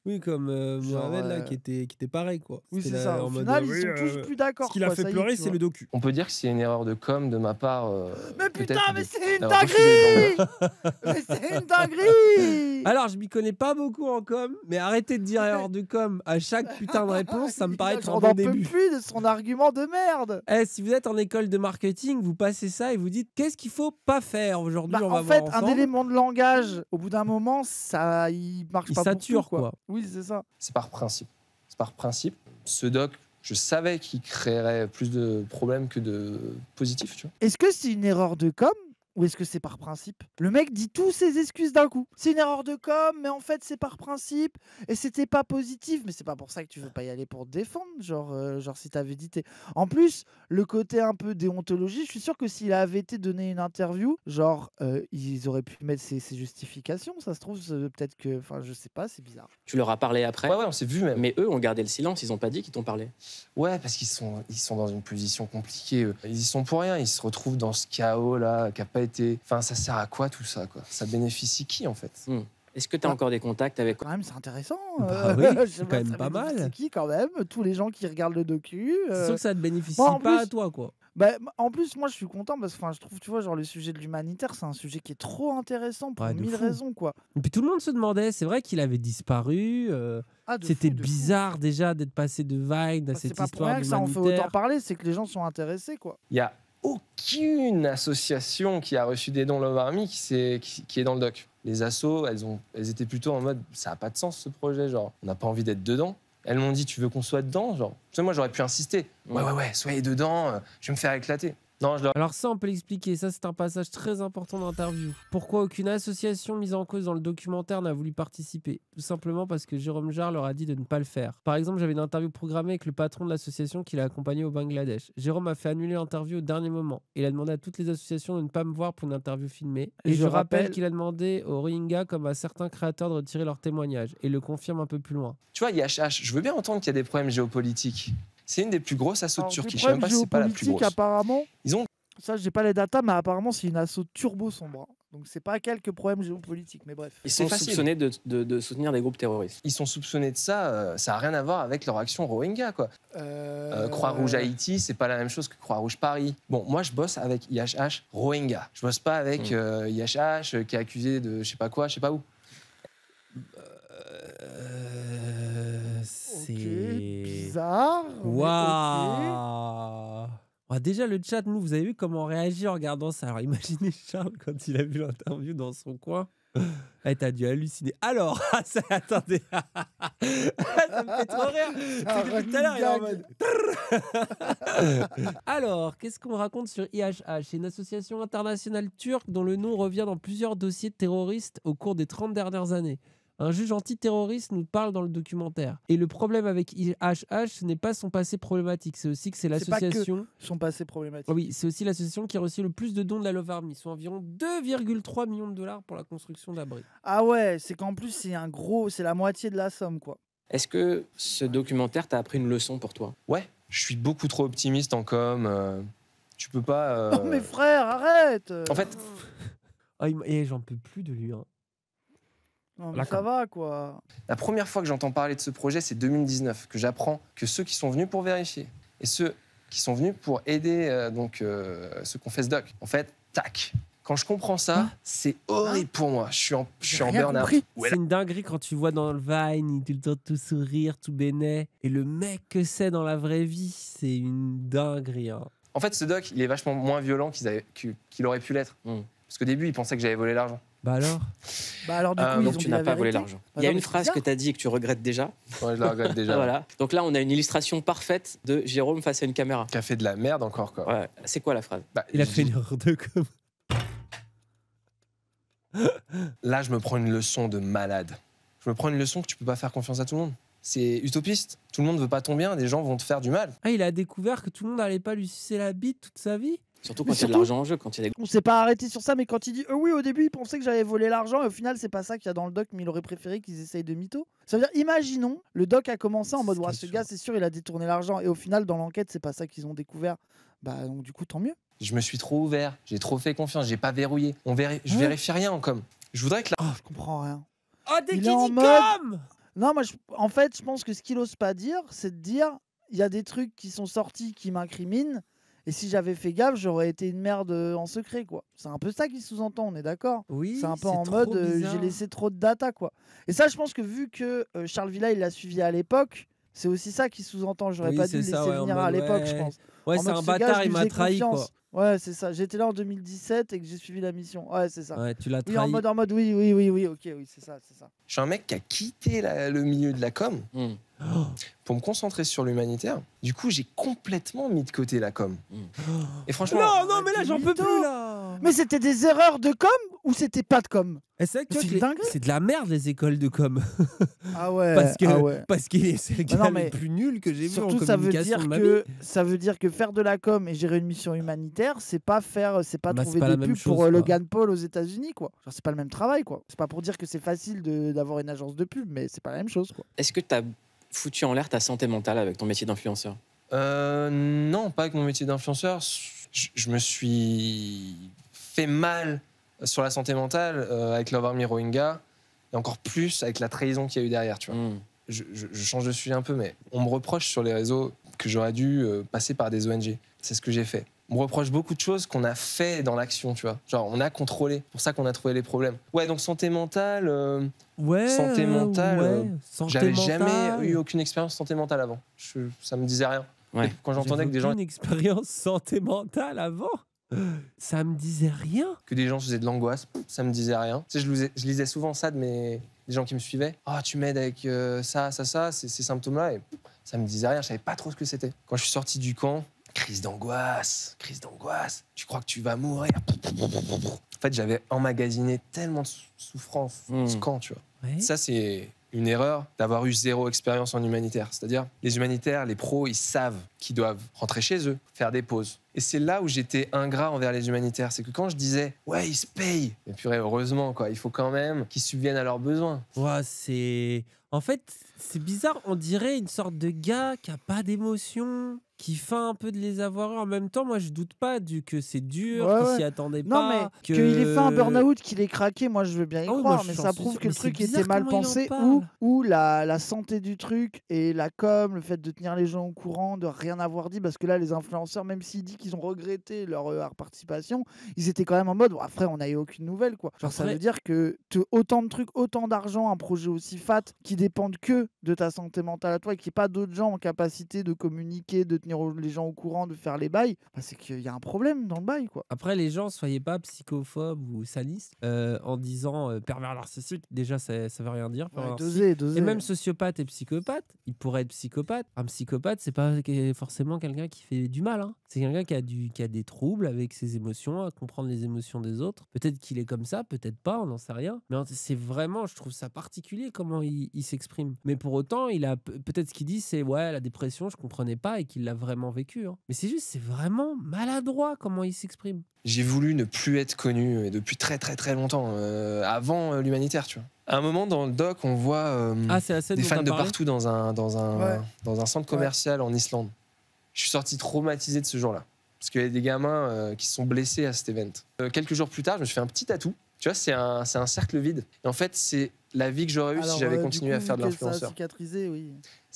Oui, comme Genre, Mohamed là, qui était pareil quoi. Oui, C'était c'est là, ça. en Au mode, final, oui, ils sont tous plus d'accord. Ce qui l'a quoi, fait ça y est, pleurer, tu c'est vois. le docu. On peut dire que c'est une erreur de com de ma part. Mais putain, mais c'est une d'avoir refusé dinguerie. Mais c'est une dinguerie. Alors, je m'y connais pas beaucoup en com, mais arrêtez de dire erreur de com à chaque putain de réponse, ça me paraît être un J'en bon peux début. plus de son argument de merde. Si vous êtes en école de marketing, vous passez ça et vous dites qu'est-ce qu'il faut pas faire aujourd'hui. On va En fait, voir un ensemble. élément de langage, au bout d'un moment, ça, il marche Il pas pour sature, tout, quoi. quoi. Oui, c'est ça. C'est par principe. C'est par principe. Ce doc, je savais qu'il créerait plus de problèmes que de positifs, tu vois. Est-ce que c'est une erreur de com ou est-ce que c'est par principe? Le mec dit tous ses excuses d'un coup. C'est une erreur de com, mais en fait c'est par principe et c'était pas positif. Mais c'est pas pour ça que tu veux pas y aller pour te défendre. Genre si t'avais dit. En plus, le côté un peu déontologie, je suis sûr que s'il avait été donné une interview, genre ils auraient pu mettre ses justifications. Ça se trouve, peut-être que. Enfin, je sais pas, c'est bizarre. Tu leur as parlé après. Ouais, on s'est vu même. Mais eux ont gardé le silence, ils ont pas dit qu'ils t'ont parlé. Ouais, parce qu'ils sont dans une position compliquée. Eux. Ils y sont pour rien. Ils se retrouvent dans ce chaos là, qui a pas été. Enfin, ça sert à quoi tout ça, quoi? Ça bénéficie qui en fait? Est-ce que tu as encore des contacts avec. Quand même, c'est intéressant. Bah oui, Je sais c'est quand même ça pas bénéficie mal. qui quand même? Tous les gens qui regardent le docu. C'est sûr que ça te bénéficie Moi, en pas plus- à toi quoi. Bah, en plus, moi, je suis content parce que je trouve, tu vois, genre le sujet de l'humanitaire, c'est un sujet qui est trop intéressant pour Ouais, de 1000 fou. raisons, quoi. Et puis tout le monde se demandait, c'est vrai qu'il avait disparu. Ah, de C'était fou, de fou. bizarre déjà d'être passé de Vine à C'est cette pas pour histoire rien que ça en fait d'humanitaire. autant parler, c'est que les gens sont intéressés, quoi. Il y a aucune association qui a reçu des dons Love Army qui est dans le doc. Les assos, elles étaient plutôt en mode ça n'a pas de sens ce projet, genre on n'a pas envie d'être dedans. Elles m'ont dit tu veux qu'on soit dedans, genre. Tu sais, moi j'aurais pu insister. Ouais, soyez dedans, je vais me faire éclater. Non, je leur... Alors ça, on peut l'expliquer. Ça, c'est un passage très important d'interview. Pourquoi aucune association mise en cause dans le documentaire n'a voulu participer? Tout simplement parce que Jérôme Jarre leur a dit de ne pas le faire. Par exemple, j'avais une interview programmée avec le patron de l'association qui l'a accompagné au Bangladesh. Jérôme a fait annuler l'interview au dernier moment. Il a demandé à toutes les associations de ne pas me voir pour une interview filmée. Et je rappelle qu'il a demandé aux Rohingyas, comme à certains créateurs, de retirer leurs témoignages. Et il le confirme un peu plus loin. Tu vois, IHH, je veux bien entendre qu'il y a des problèmes géopolitiques. C'est une des plus grosses assos de Alors, Turquie. les Je sais même pas problèmes si c'est pas la plus géopolitiques, grosse. apparemment, Ils ont... ça, j'ai pas les datas, mais apparemment, c'est une asso turbo sombre. Donc, c'est pas quelques problèmes géopolitiques, mais bref. Ils sont soupçonnés de soutenir des groupes terroristes. Ils sont soupçonnés de ça, ça n'a rien à voir avec leur action Rohingya, quoi. Croix-Rouge Haïti, c'est pas la même chose que Croix-Rouge Paris. Bon, moi, je bosse avec IHH Rohingya. Je bosse pas avec IHH qui est accusé de je sais pas quoi, je sais pas où. C'est bizarre. Waouh. Ah, déjà le chat, nous, vous avez vu comment on réagit en regardant ça. Alors imaginez Charles quand il a vu l'interview dans son coin. T'as dû halluciner. Alors, attendez. Ça me fait trop rire. C'est que depuis tout à l'heure, il est en mode. Alors, qu'est-ce qu'on raconte sur IHH? C'est une association internationale turque dont le nom revient dans plusieurs dossiers terroristes au cours des 30 dernières années. Un juge antiterroriste nous parle dans le documentaire. Et le problème avec IHH, ce n'est pas son passé problématique, c'est aussi que c'est l'association... Pas que son passé problématique. Oui, c'est aussi l'association qui a reçu le plus de dons de la Love Army, soit environ 2,3 millions de dollars pour la construction d'abris. Ah ouais, c'est qu'en plus, c'est la moitié de la somme, quoi. Est-ce que ce documentaire t'a appris une leçon pour toi? Ouais, je suis beaucoup trop optimiste en com. Tu peux pas... Non mais frère, arrête. En fait... J'en peux plus de lui, hein. Non, mais ça va, quoi. La première fois que j'entends parler de ce projet, c'est 2019, que j'apprends que ceux qui sont venus pour vérifier et ceux qui sont venus pour aider ceux qu'on fait ce doc, en fait, tac. Quand je comprends ça, c'est horrible pour moi. Je suis en burn-out. C'est une dinguerie quand tu vois dans le Vine, il est tout le temps tout sourire, tout bénet. Et le mec que c'est dans la vraie vie, c'est une dinguerie. Hein. En fait, ce doc, il est vachement moins violent qu'il aurait pu l'être. Parce qu'au début, ils pensaient que j'avais volé l'argent. Bah alors du coup, donc tu n'as pas volé l'argent. Il y a une phrase que tu as dit et que tu regrettes déjà. Ouais, je la regrette déjà. Voilà. Donc là, on a une illustration parfaite de Jérôme face à une caméra. Qui a fait de la merde encore, quoi. Ouais. C'est quoi la phrase? Il a fait une erreur de com. Là, je me prends une leçon de malade. Je me prends une leçon que tu peux pas faire confiance à tout le monde. C'est utopiste. Tout le monde veut pas ton bien. Des gens vont te faire du mal. Ah, il a découvert que tout le monde n'allait pas lui sucer la bite toute sa vie. Surtout quand il y a de l'argent en jeu, quand il y a des... On s'est pas arrêté sur ça, mais quand il dit oui, au début, il pensait que j'avais volé l'argent, et au final, c'est pas ça qu'il y a dans le doc, mais il aurait préféré qu'ils essayent de mytho. Ça veut dire, imaginons, le doc a commencé en mode, ouais, ce gars, c'est sûr, il a détourné l'argent, et au final, dans l'enquête, c'est pas ça qu'ils ont découvert. Bah, donc, du coup, tant mieux. Je me suis trop ouvert. J'ai trop fait confiance. J'ai pas verrouillé. Je vérifie rien en com. Je voudrais que je comprends rien. Oh, dès Il qu'il est en dit mode- com Non, moi, en fait, je pense que ce qu'il ose pas dire, c'est de dire il y a des trucs qui sont sortis qui m'incriminent. Et si j'avais fait gaffe, j'aurais été une merde en secret, quoi. C'est un peu ça qui sous-entend, on est d'accord. Oui, c'est un peu c'est en trop mode bizarre. j'ai laissé trop de data, quoi. Et ça, je pense que vu que Charles Villa, il l'a suivi à l'époque, c'est aussi ça qui sous-entend. J'aurais Oui, pas dû c'est le ça, laisser ouais, en venir à mode, l'époque, je ouais. pense. Ouais, En c'est mode, un ce gars, bâtard, je il lui m'a faisais trahi, quoi. confiance. Ouais, c'est ça. J'étais là en 2017 et que j'ai suivi la mission. Ouais, c'est ça. Ouais, tu l'as Oui, trahi. en mode, oui, ok, oui, c'est ça. Je suis un mec qui a quitté le milieu de la com pour me concentrer sur l'humanitaire. Du coup, j'ai complètement mis de côté la com. Et franchement... Non, mais là, j'en peux plus, là. Mais c'était des erreurs de com ou c'était pas de com? Et c'est vrai que C'est tu vois que dingue. c'est de la merde, les écoles de com. Ah ouais. Parce que ah ouais. parce qu'il c'est le Mais gars non, mais le plus nul que j'ai vu en Surtout, ça veut communication dire de ma que vie. ça veut dire que faire de la com et gérer une mission humanitaire, c'est pas Bah, c'est trouver pas la des même pubs pour chose, quoi. Logan Paul aux États-Unis, quoi. Genre, c'est pas le même travail, quoi. C'est pas pour dire que c'est facile d'avoir une agence de pub, mais c'est pas la même chose, quoi. Est-ce que tu as foutu en l'air ta santé mentale avec ton métier d'influenceur? Non, pas avec mon métier d'influenceur. Je me suis fait mal sur la santé mentale avec Love Army Rohingya et encore plus avec la trahison qu'il y a eu derrière, tu vois. Je change de sujet un peu, mais on me reproche sur les réseaux que j'aurais dû passer par des ONG. C'est ce que j'ai fait. On me reproche beaucoup de choses qu'on a fait dans l'action, tu vois. Genre, on a contrôlé. C'est pour ça qu'on a trouvé les problèmes. Ouais, donc santé mentale... santé mentale, santé j'avais mentale. jamais eu aucune expérience santé mentale avant. Ça me disait rien. Ouais. Et quand j'entendais que des gens... Une expérience santé mentale avant, ça me disait rien. Que des gens faisaient de l'angoisse, ça me disait rien. Tu sais, je lisais souvent ça des gens qui me suivaient. Ah, tu m'aides avec ça, ces symptômes-là. Et ça me disait rien, je savais pas trop ce que c'était. Quand je suis sorti du camp, crise d'angoisse. Tu crois que tu vas mourir. En fait, j'avais emmagasiné tellement de souffrance dans ce camp, tu vois. Ouais. Ça, c'est une erreur d'avoir eu 0 expérience en humanitaire. C'est-à-dire, les humanitaires, les pros, ils savent qu'ils doivent rentrer chez eux, faire des pauses. Et c'est là où j'étais ingrat envers les humanitaires. C'est que quand je disais, ouais, ils se payent. Mais purée, heureusement, quoi. Il faut quand même qu'ils subviennent à leurs besoins. Ouais, c'est... En fait, c'est bizarre. On dirait une sorte de gars qui a pas d'émotion, qui feint un peu de les avoir eu. En même temps, moi, je doute pas que c'est dur, Ouais, qu'il ouais. s'y attendait Non, pas. mais qu'il ait fait un burn-out, qu'il ait craqué, moi je veux bien y Ah oui, croire, moi, je mais suis ça en prouve sûr. que le Mais c'est truc bizarre était mal comment il en pensé parle. ou la santé du truc et la com, le fait de tenir les gens au courant, de rien avoir dit, parce que là, les influenceurs, même s'ils disent qu'ils ont regretté leur participation, ils étaient quand même en mode, ouais, frère, on n'a eu aucune nouvelle, quoi. Genre, ça Après- veut dire que autant de trucs, autant d'argent, un projet aussi fat qui dépendent que de ta santé mentale à toi et qu'il n'y ait pas d'autres gens en capacité de communiquer, de tenir les gens au courant, de faire les bails, bah, c'est qu'il y a un problème dans le bail, quoi. Après, les gens, soyez pas psychophobes ou sadistes en disant pervers narcissique. Déjà, ça veut rien dire. pervers Ouais, narcissique. doser. Et même sociopathe et psychopathe, il pourrait être psychopathe. Un psychopathe, c'est pas forcément quelqu'un qui fait du mal. Hein. C'est quelqu'un qui a des troubles avec ses émotions, à comprendre les émotions des autres. Peut-être qu'il est comme ça, peut-être pas, on n'en sait rien. Mais c'est vraiment, je trouve ça particulier comment il s'exprime. Mais pour autant, il a peut-être ce qu'il dit, c'est ouais, la dépression, je comprenais pas et qu'il l'a vraiment vécu. Hein. Mais c'est juste, c'est vraiment maladroit comment il s'exprime. J'ai voulu ne plus être connu depuis très très très longtemps, avant l'humanitaire, tu vois. À un moment dans le doc, on voit c'est la scène des dont fans t'as de parlé partout dans Ouais. un centre commercial en Islande. Je suis sorti traumatisé de ce jour-là. Parce qu'il y a des gamins qui se sont blessés à cet event. Quelques jours plus tard, je me suis fait un petit tatou. Tu vois, c'est un cercle vide. Et en fait, c'est la vie que j'aurais eue si j'avais continué à faire de Ça a l'influenceur. cicatrisé, oui.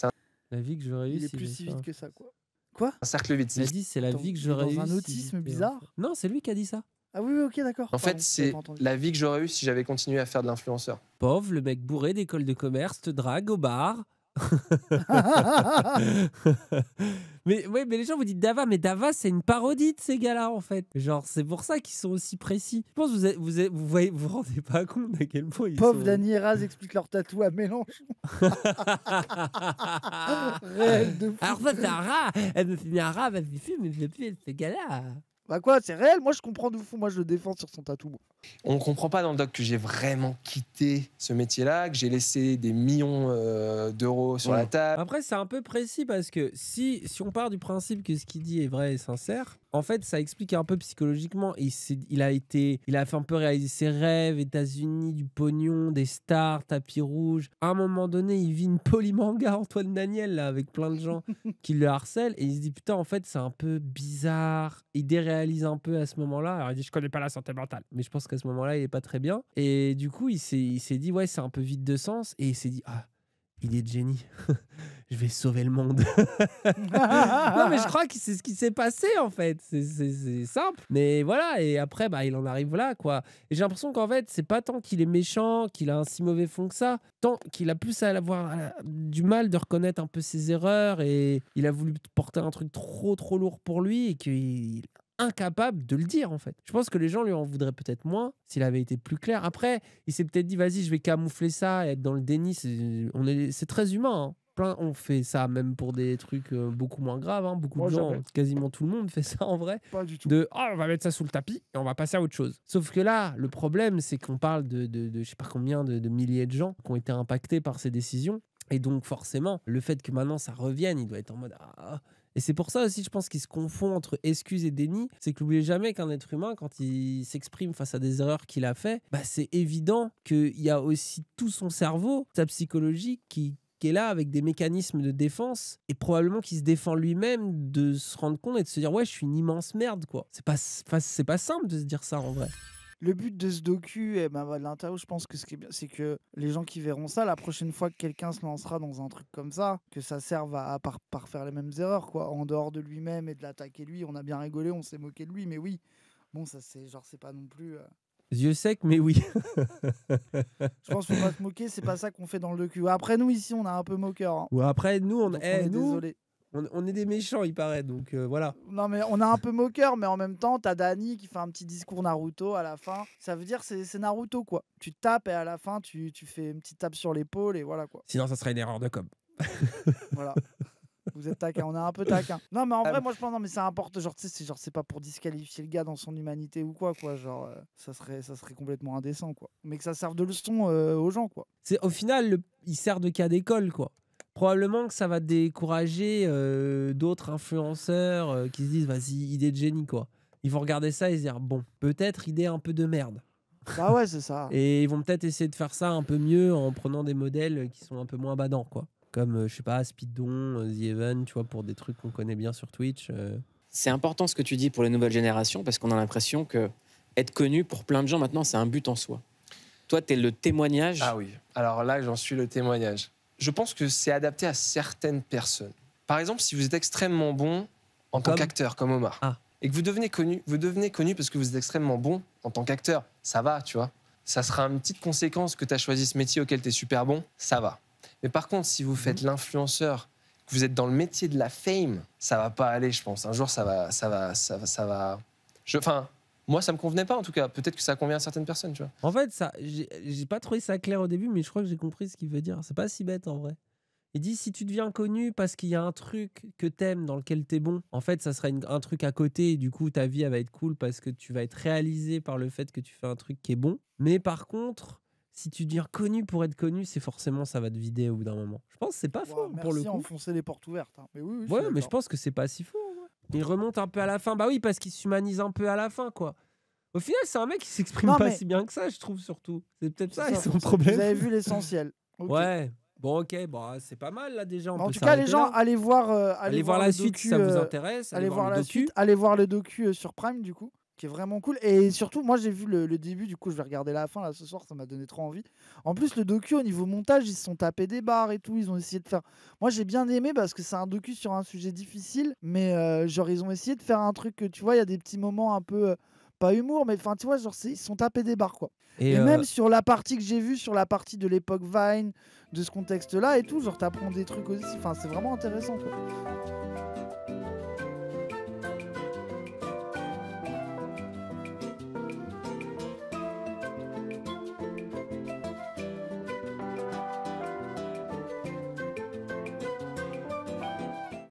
La vie que j'aurais eue. Il est si plus j'ai si ça. vite que ça, quoi. Quoi? Un cercle vide. Il a dit c'est la vie que j'aurais eue. Dans un si autisme j'étais bizarre? enfant. Non, c'est lui qui a dit ça. Ah oui, ok, d'accord. En fait, Pardon, c'est j'avais pas entendu. la vie que j'aurais eue si j'avais continué à faire de l'influenceur. Pauvre, le mec bourré d'école de commerce te drague au bar. mais les gens vous disent Dava, mais Dava c'est une parodie de ces gars-là en fait. Genre c'est pour ça qu'ils sont aussi précis. Je pense que vous vous rendez pas compte à quel point ils Pauvre sont... Dany et Raz explique leur tatou à Mélenchon. Réel de fou. Alors ça c'est un rat. Elle me fait bien un rat, elle me fait mais je plus ces gars-là. Bah quoi, c'est réel? Moi je comprends de fou, moi je le défends sur son tatou. Moi. On comprend pas dans le doc que j'ai vraiment quitté ce métier-là, que j'ai laissé des millions d'euros sur la table. Après, c'est un peu précis parce que si on part du principe que ce qu'il dit est vrai et sincère, en fait, ça explique un peu psychologiquement. Il a fait un peu réaliser ses rêves, États-Unis, du pognon, des stars, tapis rouge. À un moment donné, il vit une polymanga, Antoine Daniel, là, avec plein de gens qui le harcèlent. Et il se dit, putain, en fait, c'est un peu bizarre. Il déréalise un peu à ce moment-là. Alors, il dit, je connais pas la santé mentale. Mais je pense qu'à ce moment-là, il est pas très bien. Et du coup, il s'est dit, ouais, c'est un peu vide de sens. Et il s'est dit, ah, idée de génie. Je vais sauver le monde. Non, mais je crois que c'est ce qui s'est passé, en fait. C'est simple. Mais voilà, et après, bah, il en arrive là, quoi. Et j'ai l'impression qu'en fait, c'est pas tant qu'il est méchant, qu'il a un si mauvais fond que ça, tant qu'il a plus à avoir du mal de reconnaître un peu ses erreurs, et il a voulu porter un truc trop lourd pour lui, et qu'il est incapable de le dire, en fait. Je pense que les gens lui en voudraient peut-être moins s'il avait été plus clair. Après, il s'est peut-être dit, vas-y, je vais camoufler ça et être dans le déni. C'est très humain, hein. On fait ça même pour des trucs beaucoup moins graves, hein. Beaucoup de gens, quasiment tout le monde fait ça en vrai. Pas du tout. On va mettre ça sous le tapis et on va passer à autre chose. Sauf que là, le problème, c'est qu'on parle de je sais pas combien de milliers de gens qui ont été impactés par ces décisions. Et donc forcément, le fait que maintenant ça revienne, il doit être en mode Et c'est pour ça aussi, je pense qu'il se confond entre excuse et déni. C'est que n'oubliez jamais qu'un être humain, quand il s'exprime face à des erreurs qu'il a fait, bah, c'est évident qu'il y a aussi tout son cerveau, sa psychologie qui est là avec des mécanismes de défense et probablement qui se défend lui-même de se rendre compte et de se dire ouais, je suis une immense merde, quoi. C'est pas simple de se dire ça en vrai. Le but de ce docu, et de l'interview, je pense que ce qui est bien, c'est que les gens qui verront ça, la prochaine fois que quelqu'un se lancera dans un truc comme ça, que ça serve à faire les mêmes erreurs, quoi. En dehors de lui-même et de l'attaquer lui, on a bien rigolé, on s'est moqué de lui, mais oui, bon, ça c'est genre, c'est pas non plus... Yeux secs, mais oui. Je pense qu'il faut pas se moquer, c'est pas ça qu'on fait dans le docu. Après, nous, ici, on est un peu moqueurs. Hein. Ouais, après, nous, on est désolé. On est des méchants, il paraît, donc voilà. Non, mais on est un peu moqueurs, mais en même temps, t'as Dany qui fait un petit discours Naruto à la fin. Ça veut dire c'est Naruto, quoi. Tu tapes et à la fin, tu fais une petite tape sur l'épaule et voilà, quoi. Sinon, ça serait une erreur de com. Voilà. Vous êtes taquin, on est un peu taquin. Non, mais en vrai, moi je pense, non, mais c'est important. Genre, tu sais, c'est pas pour disqualifier le gars dans son humanité ou quoi. Genre, ça serait complètement indécent, quoi. Mais que ça serve de leçon aux gens, quoi. Au final, il sert de cas d'école, quoi. Probablement que ça va décourager d'autres influenceurs qui se disent vas-y, idée de génie, quoi. Ils vont regarder ça et se dire bon, peut-être idée un peu de merde. Bah ouais, c'est ça. Et ils vont peut-être essayer de faire ça un peu mieux en prenant des modèles qui sont un peu moins badants, quoi. Comme, je sais pas, Speedon, The Even, tu vois, pour des trucs qu'on connaît bien sur Twitch. C'est important ce que tu dis pour les nouvelles générations, parce qu'on a l'impression que être connu, pour plein de gens maintenant, c'est un but en soi. Toi, t'es le témoignage. Ah oui, alors là, j'en suis le témoignage. Je pense que c'est adapté à certaines personnes. Par exemple, si vous êtes extrêmement bon en tant qu'acteur, comme Omar, et que vous devenez connu parce que vous êtes extrêmement bon en tant qu'acteur, ça va, tu vois. Ça sera une petite conséquence que tu as choisi ce métier auquel tu es super bon, ça va. Mais par contre, si vous faites l'influenceur, que vous êtes dans le métier de la fame, ça va pas aller, je pense. Un jour, ça va. Enfin, moi, ça me convenait pas, en tout cas. Peut-être que ça convient à certaines personnes, tu vois. En fait, j'ai pas trouvé ça clair au début, mais je crois que j'ai compris ce qu'il veut dire. C'est pas si bête, en vrai. Il dit, si tu deviens connu parce qu'il y a un truc que t'aimes, dans lequel t'es bon, en fait, ça sera un truc à côté, et du coup, ta vie, elle va être cool parce que tu vas être réalisé par le fait que tu fais un truc qui est bon. Mais par contre... Si tu deviens connu pour être connu, c'est forcément ça va te vider au bout d'un moment. Je pense que c'est pas faux pour le coup. Merci, enfoncer les portes ouvertes. Hein. Mais oui, ouais, mais je pense que c'est pas si faux. Ouais. Il remonte un peu à la fin. Bah oui, parce qu'il s'humanise un peu à la fin, quoi. Au final, c'est un mec qui s'exprime pas si bien que ça, je trouve, surtout. C'est peut-être ça son problème. Vous avez vu l'essentiel. Okay. Ouais. Bon, ok, bon, c'est pas mal là déjà. En tout cas, les gens, allez voir la suite si ça vous intéresse. Allez voir la suite. Allez voir le docu sur Prime, du coup, qui est vraiment cool. Et surtout, moi, j'ai vu le début, du coup, je vais regarder la fin là ce soir, ça m'a donné trop envie. En plus, le docu, au niveau montage, ils se sont tapés des barres et tout, ils ont essayé de faire... Moi, j'ai bien aimé parce que c'est un docu sur un sujet difficile, mais genre, ils ont essayé de faire un truc que, tu vois, il y a des petits moments un peu... pas humour, mais enfin, tu vois, genre, ils se sont tapés des barres, quoi. Et même sur la partie que j'ai vue, sur la partie de l'époque Vine, de ce contexte-là et tout, genre, t'apprends des trucs aussi. Enfin, c'est vraiment intéressant, quoi.